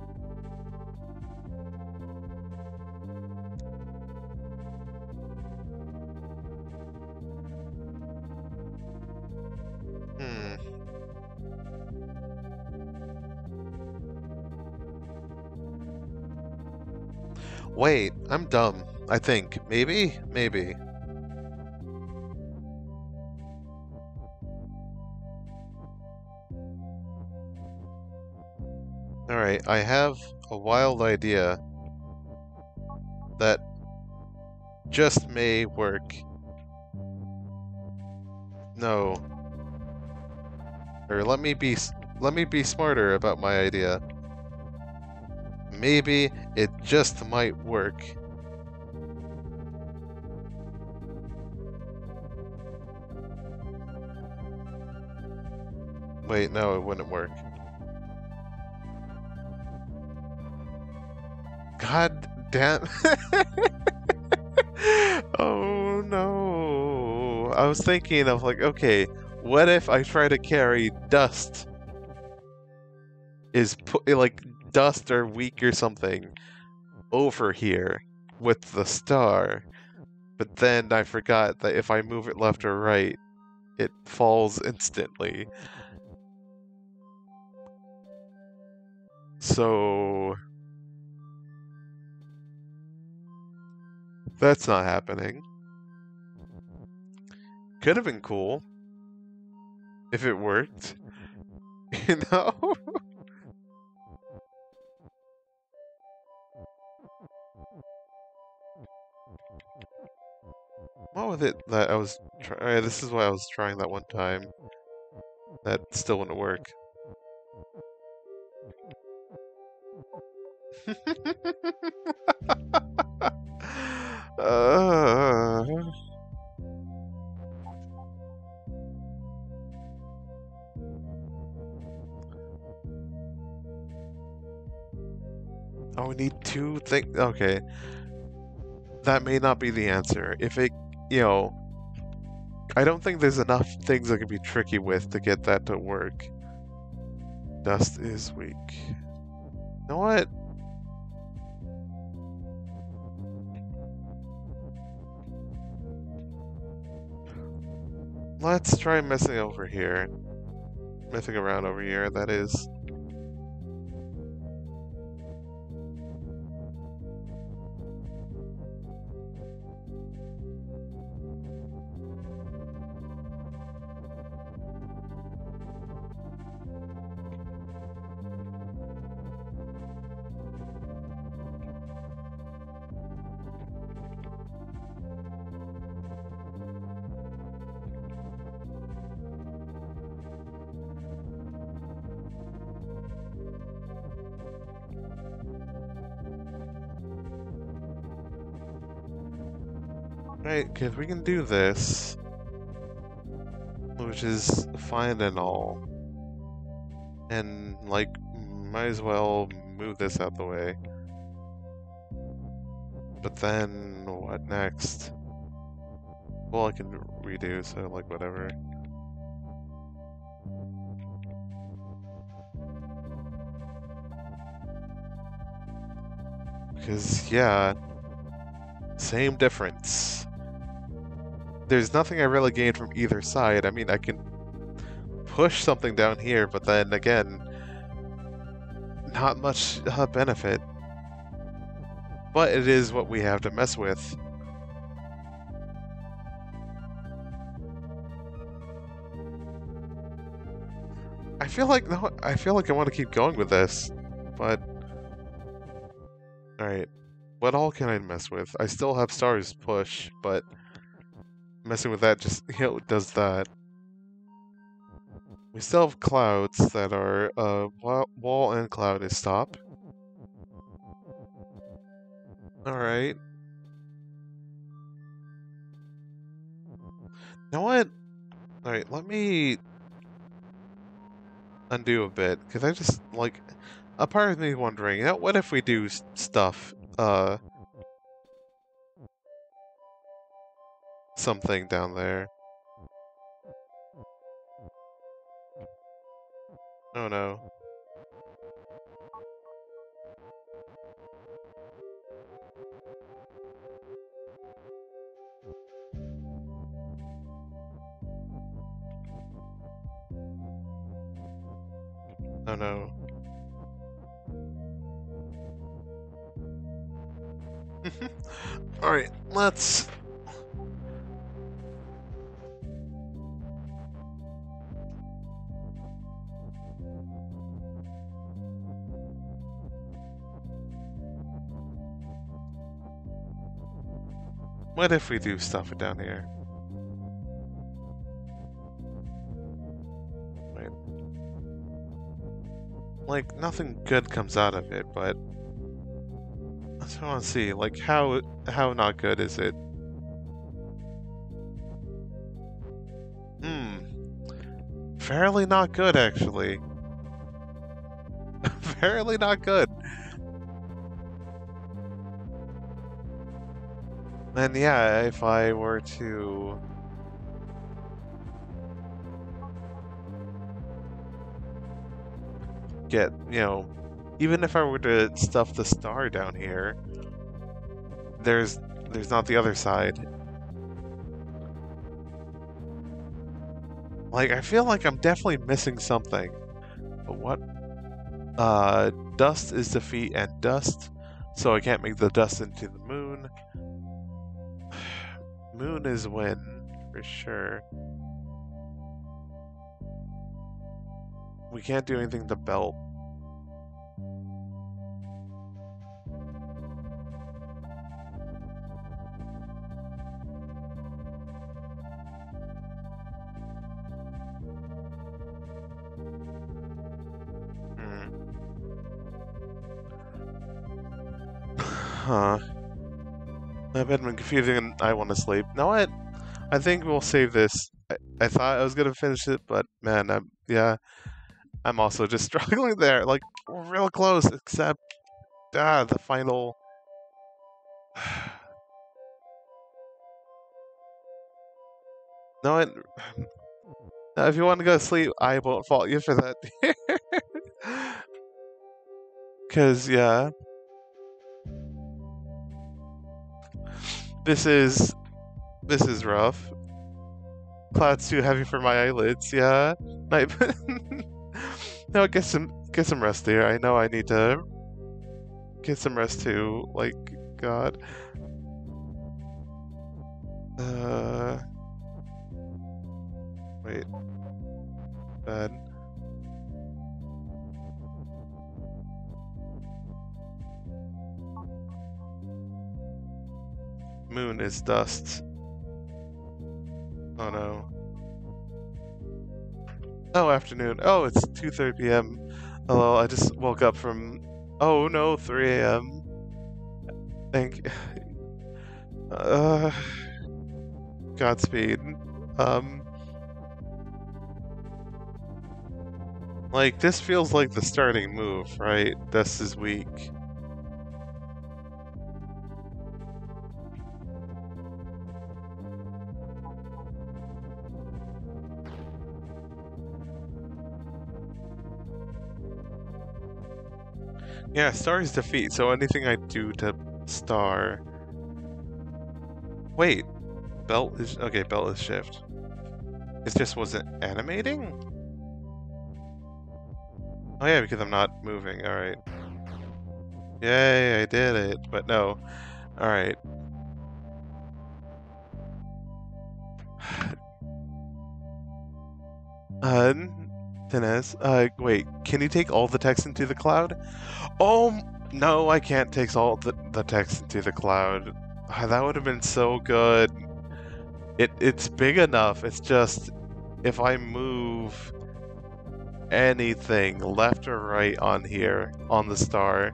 S1: Hmm. Wait, I'm dumb. I think. Maybe? Maybe. Alright, I have a wild idea that just may work. No. Or let me be let me be smarter about my idea. Maybe it just might work. Wait, no, it wouldn't work. God damn. Oh no. I was thinking of like, okay, what if I try to carry dust? Is pu- like dust or weak or something over here with the star. But then I forgot that if I move it left or right, it falls instantly. So that's not happening. Could have been cool if it worked. You know? What was it that I was trying? This is why I was trying that one time. That still wouldn't work. uh... Oh, we need two things. Okay. That may not be the answer. If it, you know, I don't think there's enough things I could be tricky with to get that to work. Dust is weak. You know what? Let's try messing over here. Messing around over here, that is. Right, because we can do this, which is fine and all, and, like, might as well move this out the way. But then, what next? Well, I can redo, so, like, whatever. Because, yeah, same difference. There's nothing I really gain from either side. I mean, I can push something down here, but then again, not much uh, benefit. But it is what we have to mess with. I feel like no, I feel like I want to keep going with this, but all right. What all can I mess with? I still have stars push, but messing with that just you know does that. We still have clouds that are uh wall and cloud is stop. All right. You know what? All right. Let me undo a bit because I just like a part of me wondering, you know, what if we do stuff uh something down there? Oh no. Oh no. Alright, let's... What if we do stuff down here? Right. Like, nothing good comes out of it, but... I just want to see, like, how how not good is it? Hmm. Fairly not good, actually. Fairly not good. And yeah, if I were to... get, you know, even if I were to stuff the star down here, there's there's not the other side. Like, I feel like I'm definitely missing something. But what? Uh, dust is defeat and dust, so I can't make the dust into the moon. Moon is win, for sure. We can't do anything to belt. Huh. I've been confusing and I want to sleep. No, what? I think we'll save this. I, I thought I was gonna finish it, but man, I'm yeah. I'm also just struggling there. Like, we're real close, except ah, the final. No, it, now, if you want to go to sleep, I won't fault you for that. Cause yeah. This is this is rough. Cloud's too heavy for my eyelids, yeah. Night No, get some get some rest there. I know I need to get some rest too. Like, God. Uh wait. Bad. Moon is dust. Oh no. Oh, afternoon. Oh, it's two thirty p m Hello, I just woke up from... Oh no, three a m Thank... Uh... Godspeed. Um... Like, this feels like the starting move, right? Dust is weak. Yeah, star is defeat, so anything I do to star... Wait, belt is... Okay, belt is shift. It just wasn't animating? Oh yeah, because I'm not moving. All right. Yay, I did it. But no. All right. Uh, Dinez, uh, wait, can you take all the text into the cloud? Oh, no, I can't take all the, the text into the cloud. Ah, that would have been so good. It It's big enough, it's just, if I move anything left or right on here, on the star,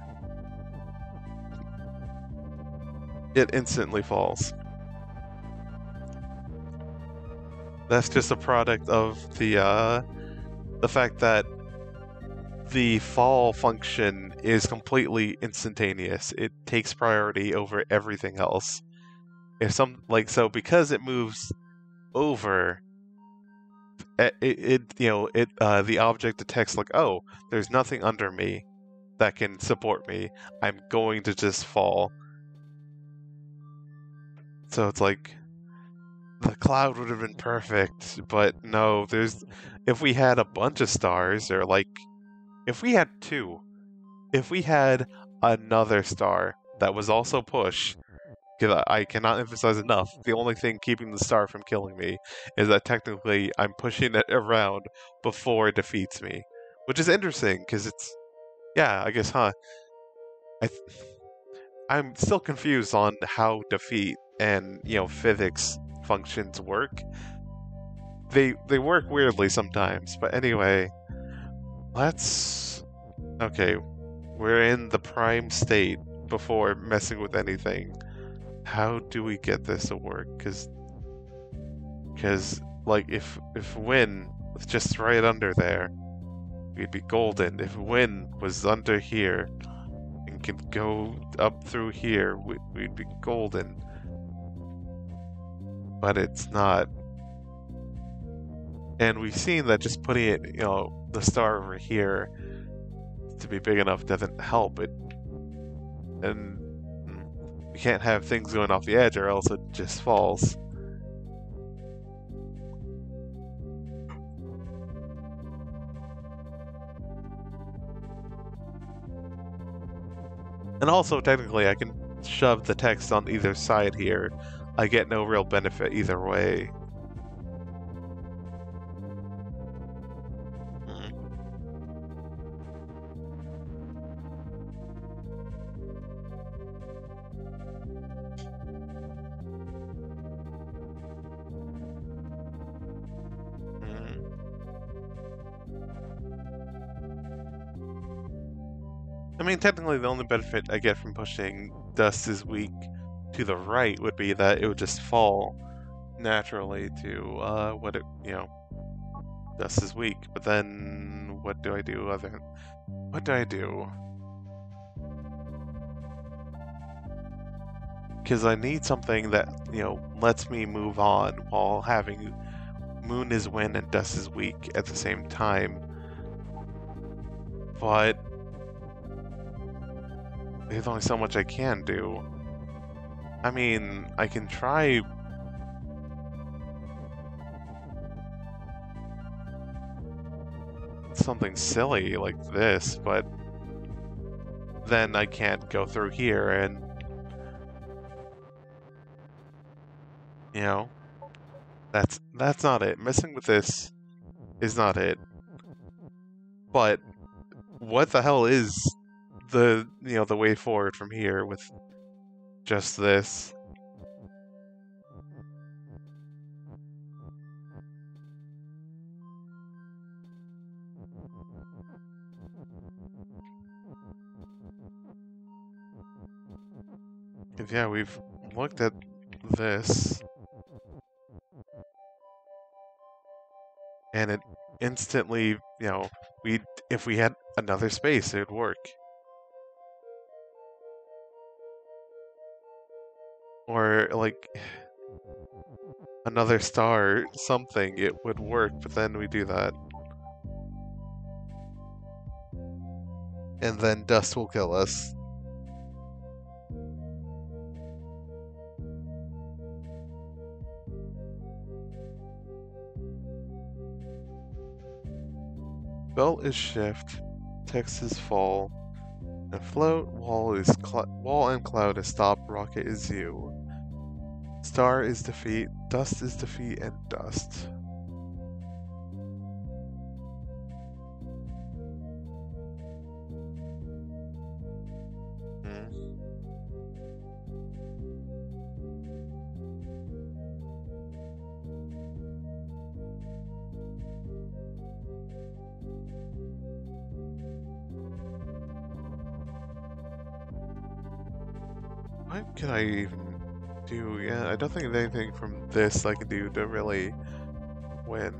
S1: it instantly falls. That's just a product of the, uh, the fact that the fall function is completely instantaneous. It takes priority over everything else. If some like so because it moves over, it, it you know it uh, the object detects like, oh, there's nothing under me that can support me. I'm going to just fall. So it's like the cloud would have been perfect, but no. There's if we had a bunch of stars, or like if we had two, if we had another star that was also push, because I cannot emphasize enough, the only thing keeping the star from killing me is that technically I'm pushing it around before it defeats me. Which is interesting, because it's, yeah, I guess, huh? I th- I'm still confused on how defeat and, you know, physics functions work. They, they work weirdly sometimes, but anyway, let's... Okay, we're in the prime state before messing with anything. How do we get this to work? Because, because like, if if Win was just right under there, we'd be golden. If Win was under here and could go up through here, we, we'd be golden. But it's not. And we've seen that just putting it, you know, the star over here to be big enough doesn't help it. And we can't have things going off the edge or else it just falls. And also, technically, I can shove the text on either side here. I get no real benefit either way. Hmm. Hmm. I mean, technically, the only benefit I get from pushing Dust is Weak to the right would be that it would just fall naturally to uh, what it, you know, Dust is Weak. But then, what do I do other than, what do I do? Because I need something that, you know, lets me move on while having Moon is Win and Dust is Weak at the same time. But there's only so much I can do. I mean, I can try something silly like this, but then I can't go through here and, you know, that's that's not it. Messing with this is not it. But what the hell is the, you know, the way forward from here with just this? Because, yeah, we've looked at this, and it instantly, you know, we if we had another space, it would work. Or, like, another star, something, it would work, but then we do that. And then Dust will kill us. Belt is shift. Text is fall. And float. Wall is wall and cloud is stop. Rocket is you. Star is defeat. Dust is defeat and dust. What can I even do? Yeah, I don't think there's anything from this I can do to really win.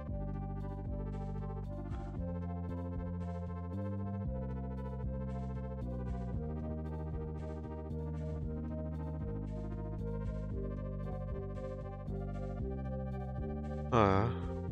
S1: Huh.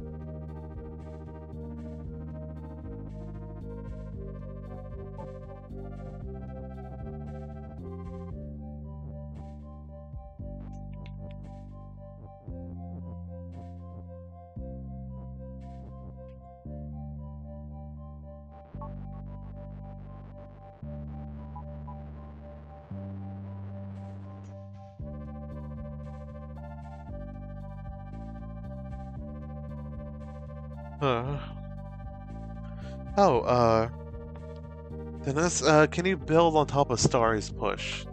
S1: Uh, oh, uh, Dennis, uh, can you build on top of Star's push?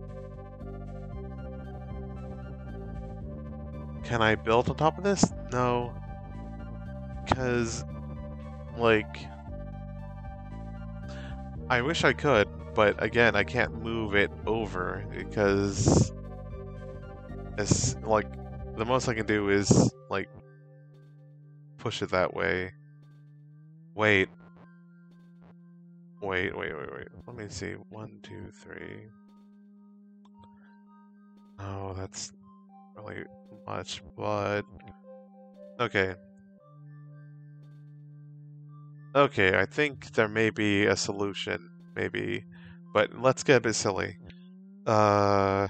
S1: Can I build on top of this? No. Because, like, I wish I could, but again, I can't move it over because it's, like, the most I can do is, like, push it that way. Wait. Wait, wait, wait, wait. Let me see. One, two, three. Oh, that's really much, but... Okay. Okay, I think there may be a solution, maybe. But let's get a bit silly. Uh...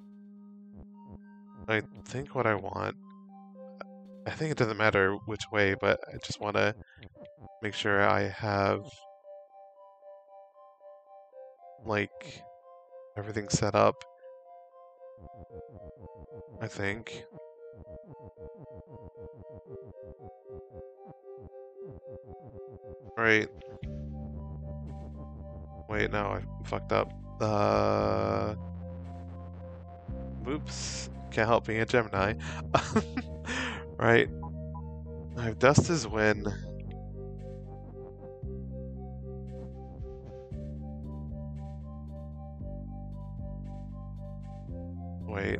S1: I think what I want... I think it doesn't matter which way, but I just want to make sure I have... like... everything set up. I think. Right. Wait, no, I fucked up. Uh... Oops. Can't help being a Gemini. Right. I have dust is wind. Wait.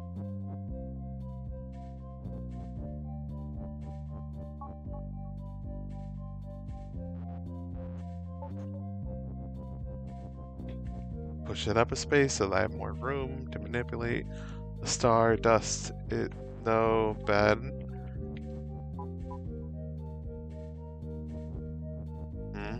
S1: Push it up a space so that I have more room to manipulate. The star, dust, it, no, bad. Hmm.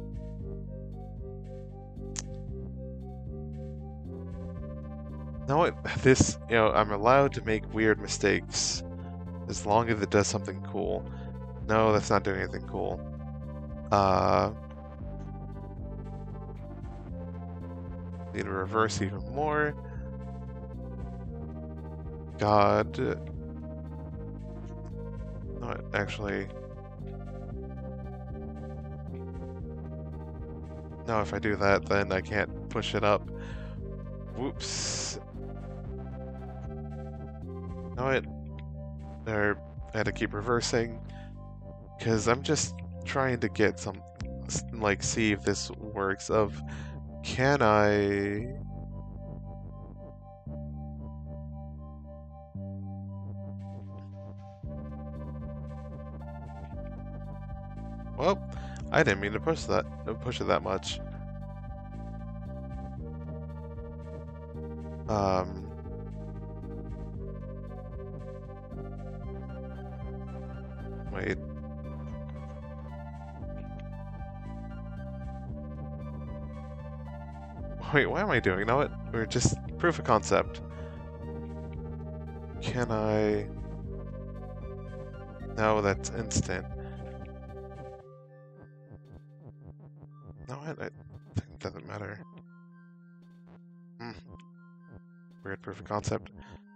S1: Now what, this, you know, I'm allowed to make weird mistakes as long as it does something cool. No, that's not doing anything cool. Uh... Need to reverse even more. God. No, actually. No, if I do that, then I can't push it up. Whoops. No, it. There. I had to keep reversing. Because I'm just trying to get some. Like, see if this works. Of. Can I... Well, I didn't mean to push that, push it that much. Um... Wait. Wait, what am I doing? You know what? We're just proof of concept. Can I... No, that's instant. No, I, I think it doesn't matter. Hmm. Weird proof of concept.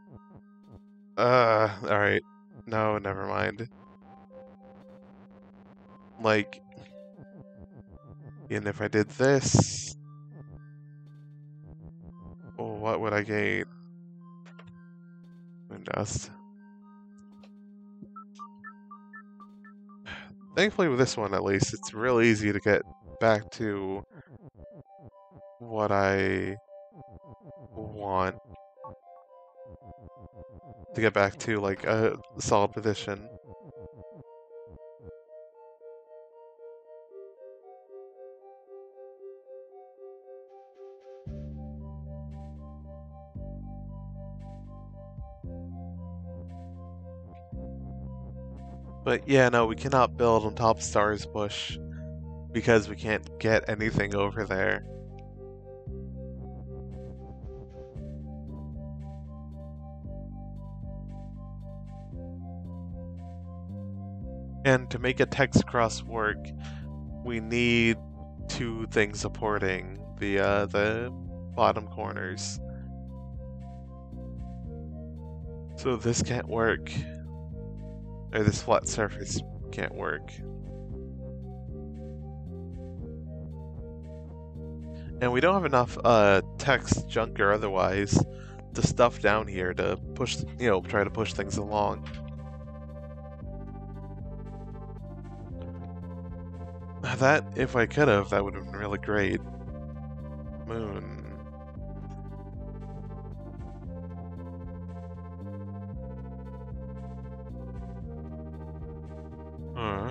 S1: Uh, alright. No, never mind. Like, even if I did this, oh, what would I gain? Moon dust. Thankfully with this one at least, it's real easy to get back to what I want. To get back to like a solid position. But yeah, no, we cannot build on top of Stars Bush because we can't get anything over there. And to make a text cross work, we need two things supporting the uh, the bottom corners. So this can't work. Or this flat surface can't work. And we don't have enough uh, text, junk, or otherwise to stuff down here to push, you know, try to push things along. That, if I could have, that would have been really great. Moon. Huh.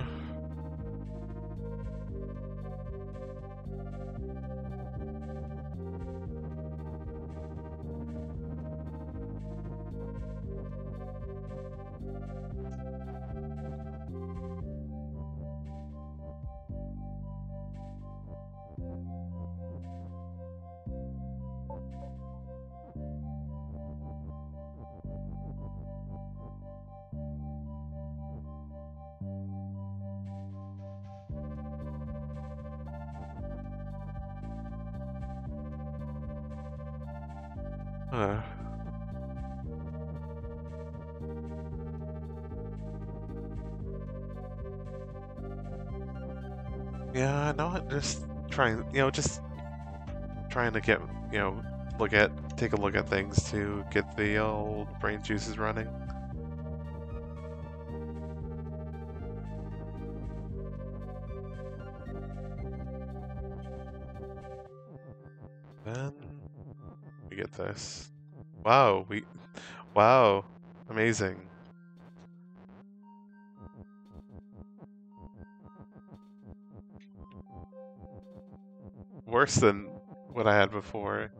S1: Uh. Yeah, no, I'm just trying, you know, just trying to get, you know, look at, take a look at things to get the old brain juices running. Then we get this. Wow, we, wow, amazing. Worse than what I had before.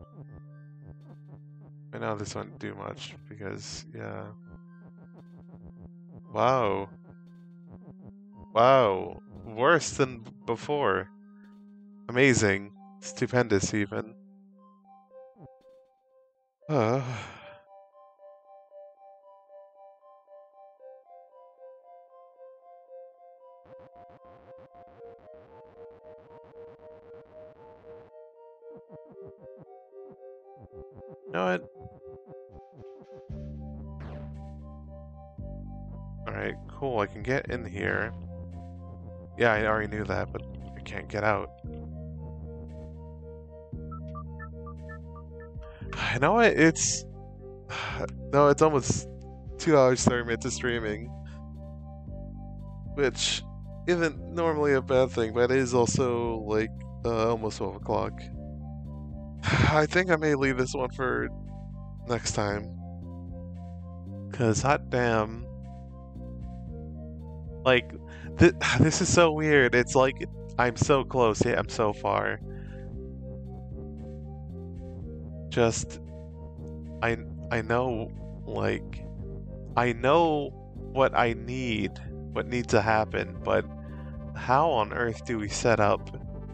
S1: I know this won't do much because, yeah. Wow. Wow. Worse than before. Amazing. Stupendous, even. Uh. You know what? Alright, cool. I can get in here. Yeah, I already knew that, but I can't get out. I know what? It's... No, it's almost two hours, thirty minutes of streaming. Which isn't normally a bad thing, but it is also, like, uh, almost twelve o'clock. I think I may leave this one for next time. Cause hot damn. Like, th this is so weird. It's like, I'm so close, yet I'm so far. Just, I, I know, like, I know what I need, what needs to happen, but how on earth do we set up,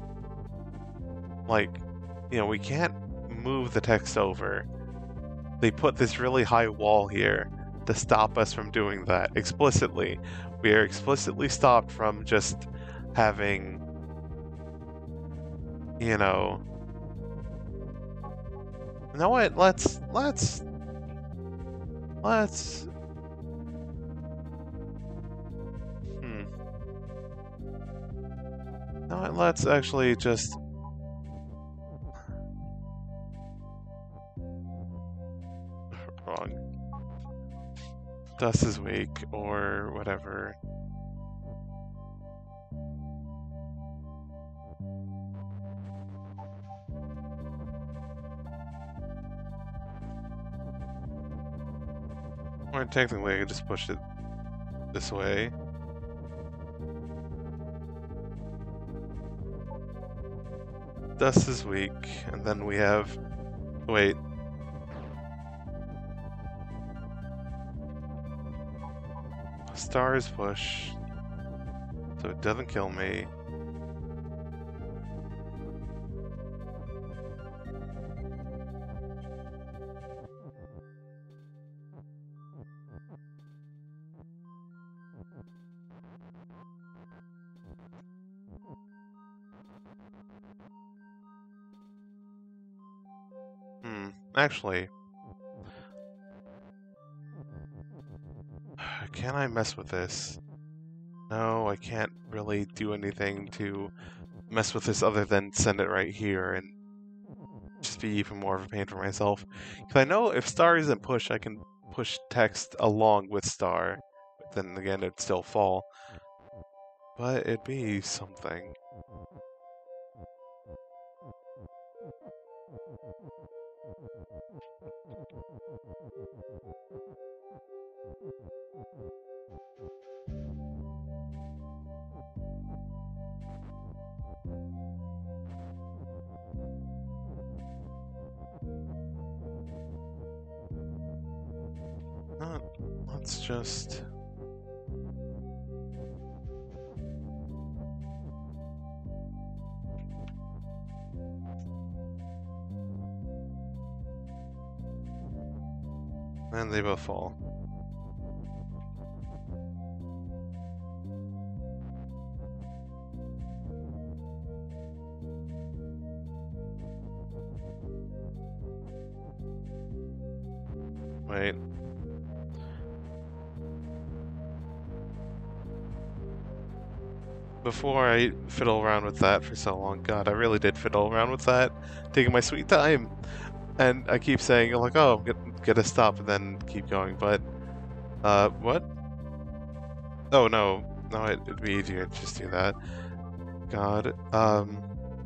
S1: like, you know, we can't move the text over. They put this really high wall here to stop us from doing that explicitly. We are explicitly stopped from just having you know. You know what? Let's let's let's. Hmm. You know what? Let's actually just. Wrong. Dust is weak, or whatever. Or technically, I could just push it this way. Dust is weak, and then we have. Wait. Stars push, so it doesn't kill me. Hmm, actually. Can I mess with this? No, I can't really do anything to mess with this other than send it right here and just be even more of a pain for myself. Because I know if star isn't push, I can push text along with star. But then again, it'd still fall. But it'd be something. Not, let's just... And they both fall. Wait. Before I fiddle around with that for so long, God, I really did fiddle around with that, taking my sweet time. And I keep saying, like, oh, get, get a stop and then keep going, but, uh, what? Oh, no. No, it, it'd be easier to just do that. God, um...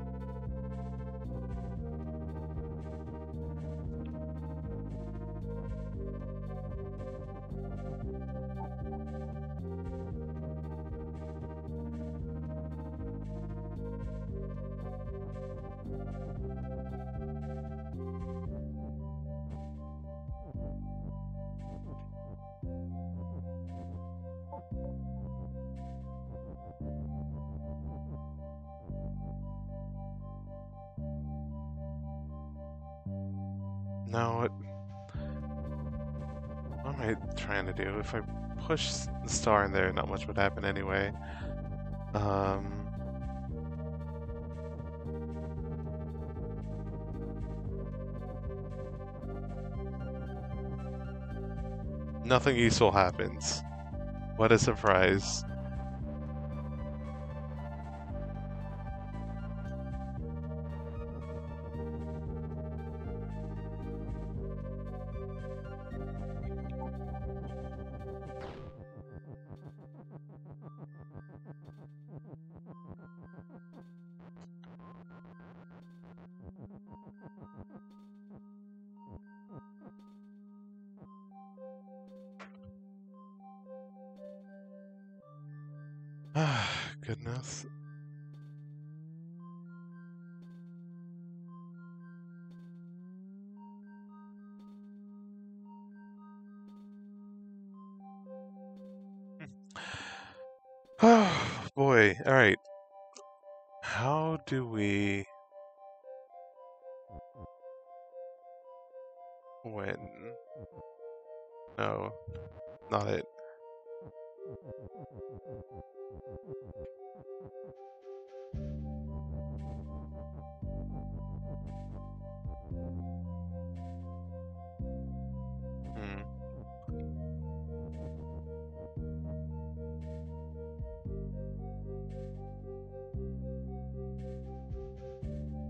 S1: No, it... What am I trying to do? If I push the star in there, not much would happen anyway. Um... Nothing useful happens. What a surprise. Ah, goodness. Oh, boy. Alright. How do we... win? No, not it.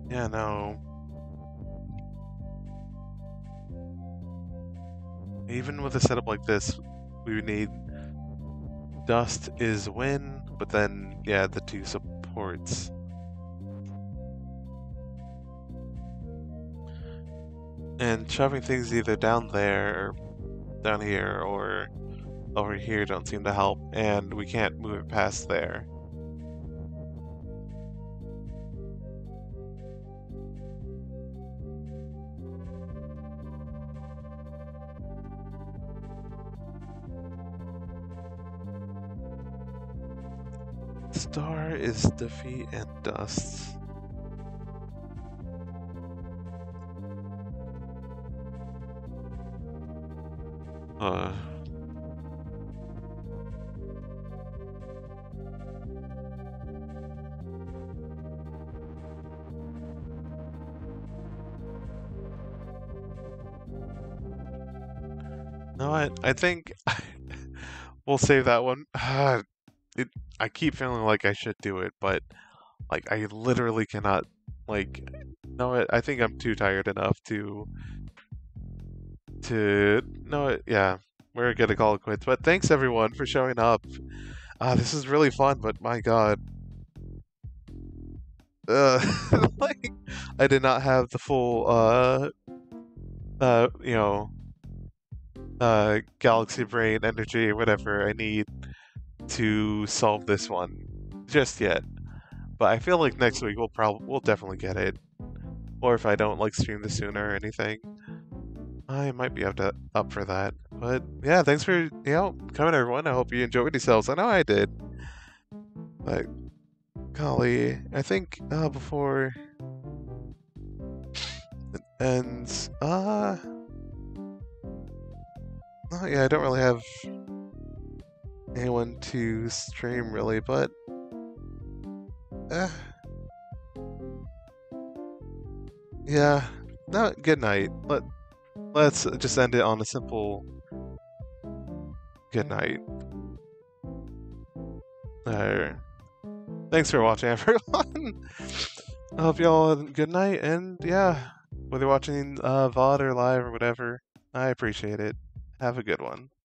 S1: Yeah, no. Even with a setup like this, we would need dust is win, but then, yeah, the two supports. And shoving things either down there, or down here, or over here don't seem to help, and we can't move it past there. Star is defeat and dust. Uh. No, I, I think we'll save that one. it, I keep feeling like I should do it, but like I literally cannot. Like, no, I, I think I'm too tired enough to to no, it, yeah, we're gonna call it quits. But thanks everyone for showing up. Ah, this is really fun, but my God, uh, like I did not have the full uh uh you know uh galaxy brain energy or whatever I need to solve this one just yet. But I feel like next week we'll probably we'll definitely get it. Or if I don't like stream this sooner or anything, I might be up to up for that. But yeah, thanks for you know coming everyone. I hope you enjoyed yourselves. I know I did. But golly, I think uh, before it ends, uh, oh yeah, I don't really have anyone to stream really, but eh. Yeah, no, good night. Let, let's just end it on a simple good night. Uh, thanks for watching, everyone. I hope y'all have a good night, and yeah, whether you're watching uh, V O D or live or whatever, I appreciate it. Have a good one.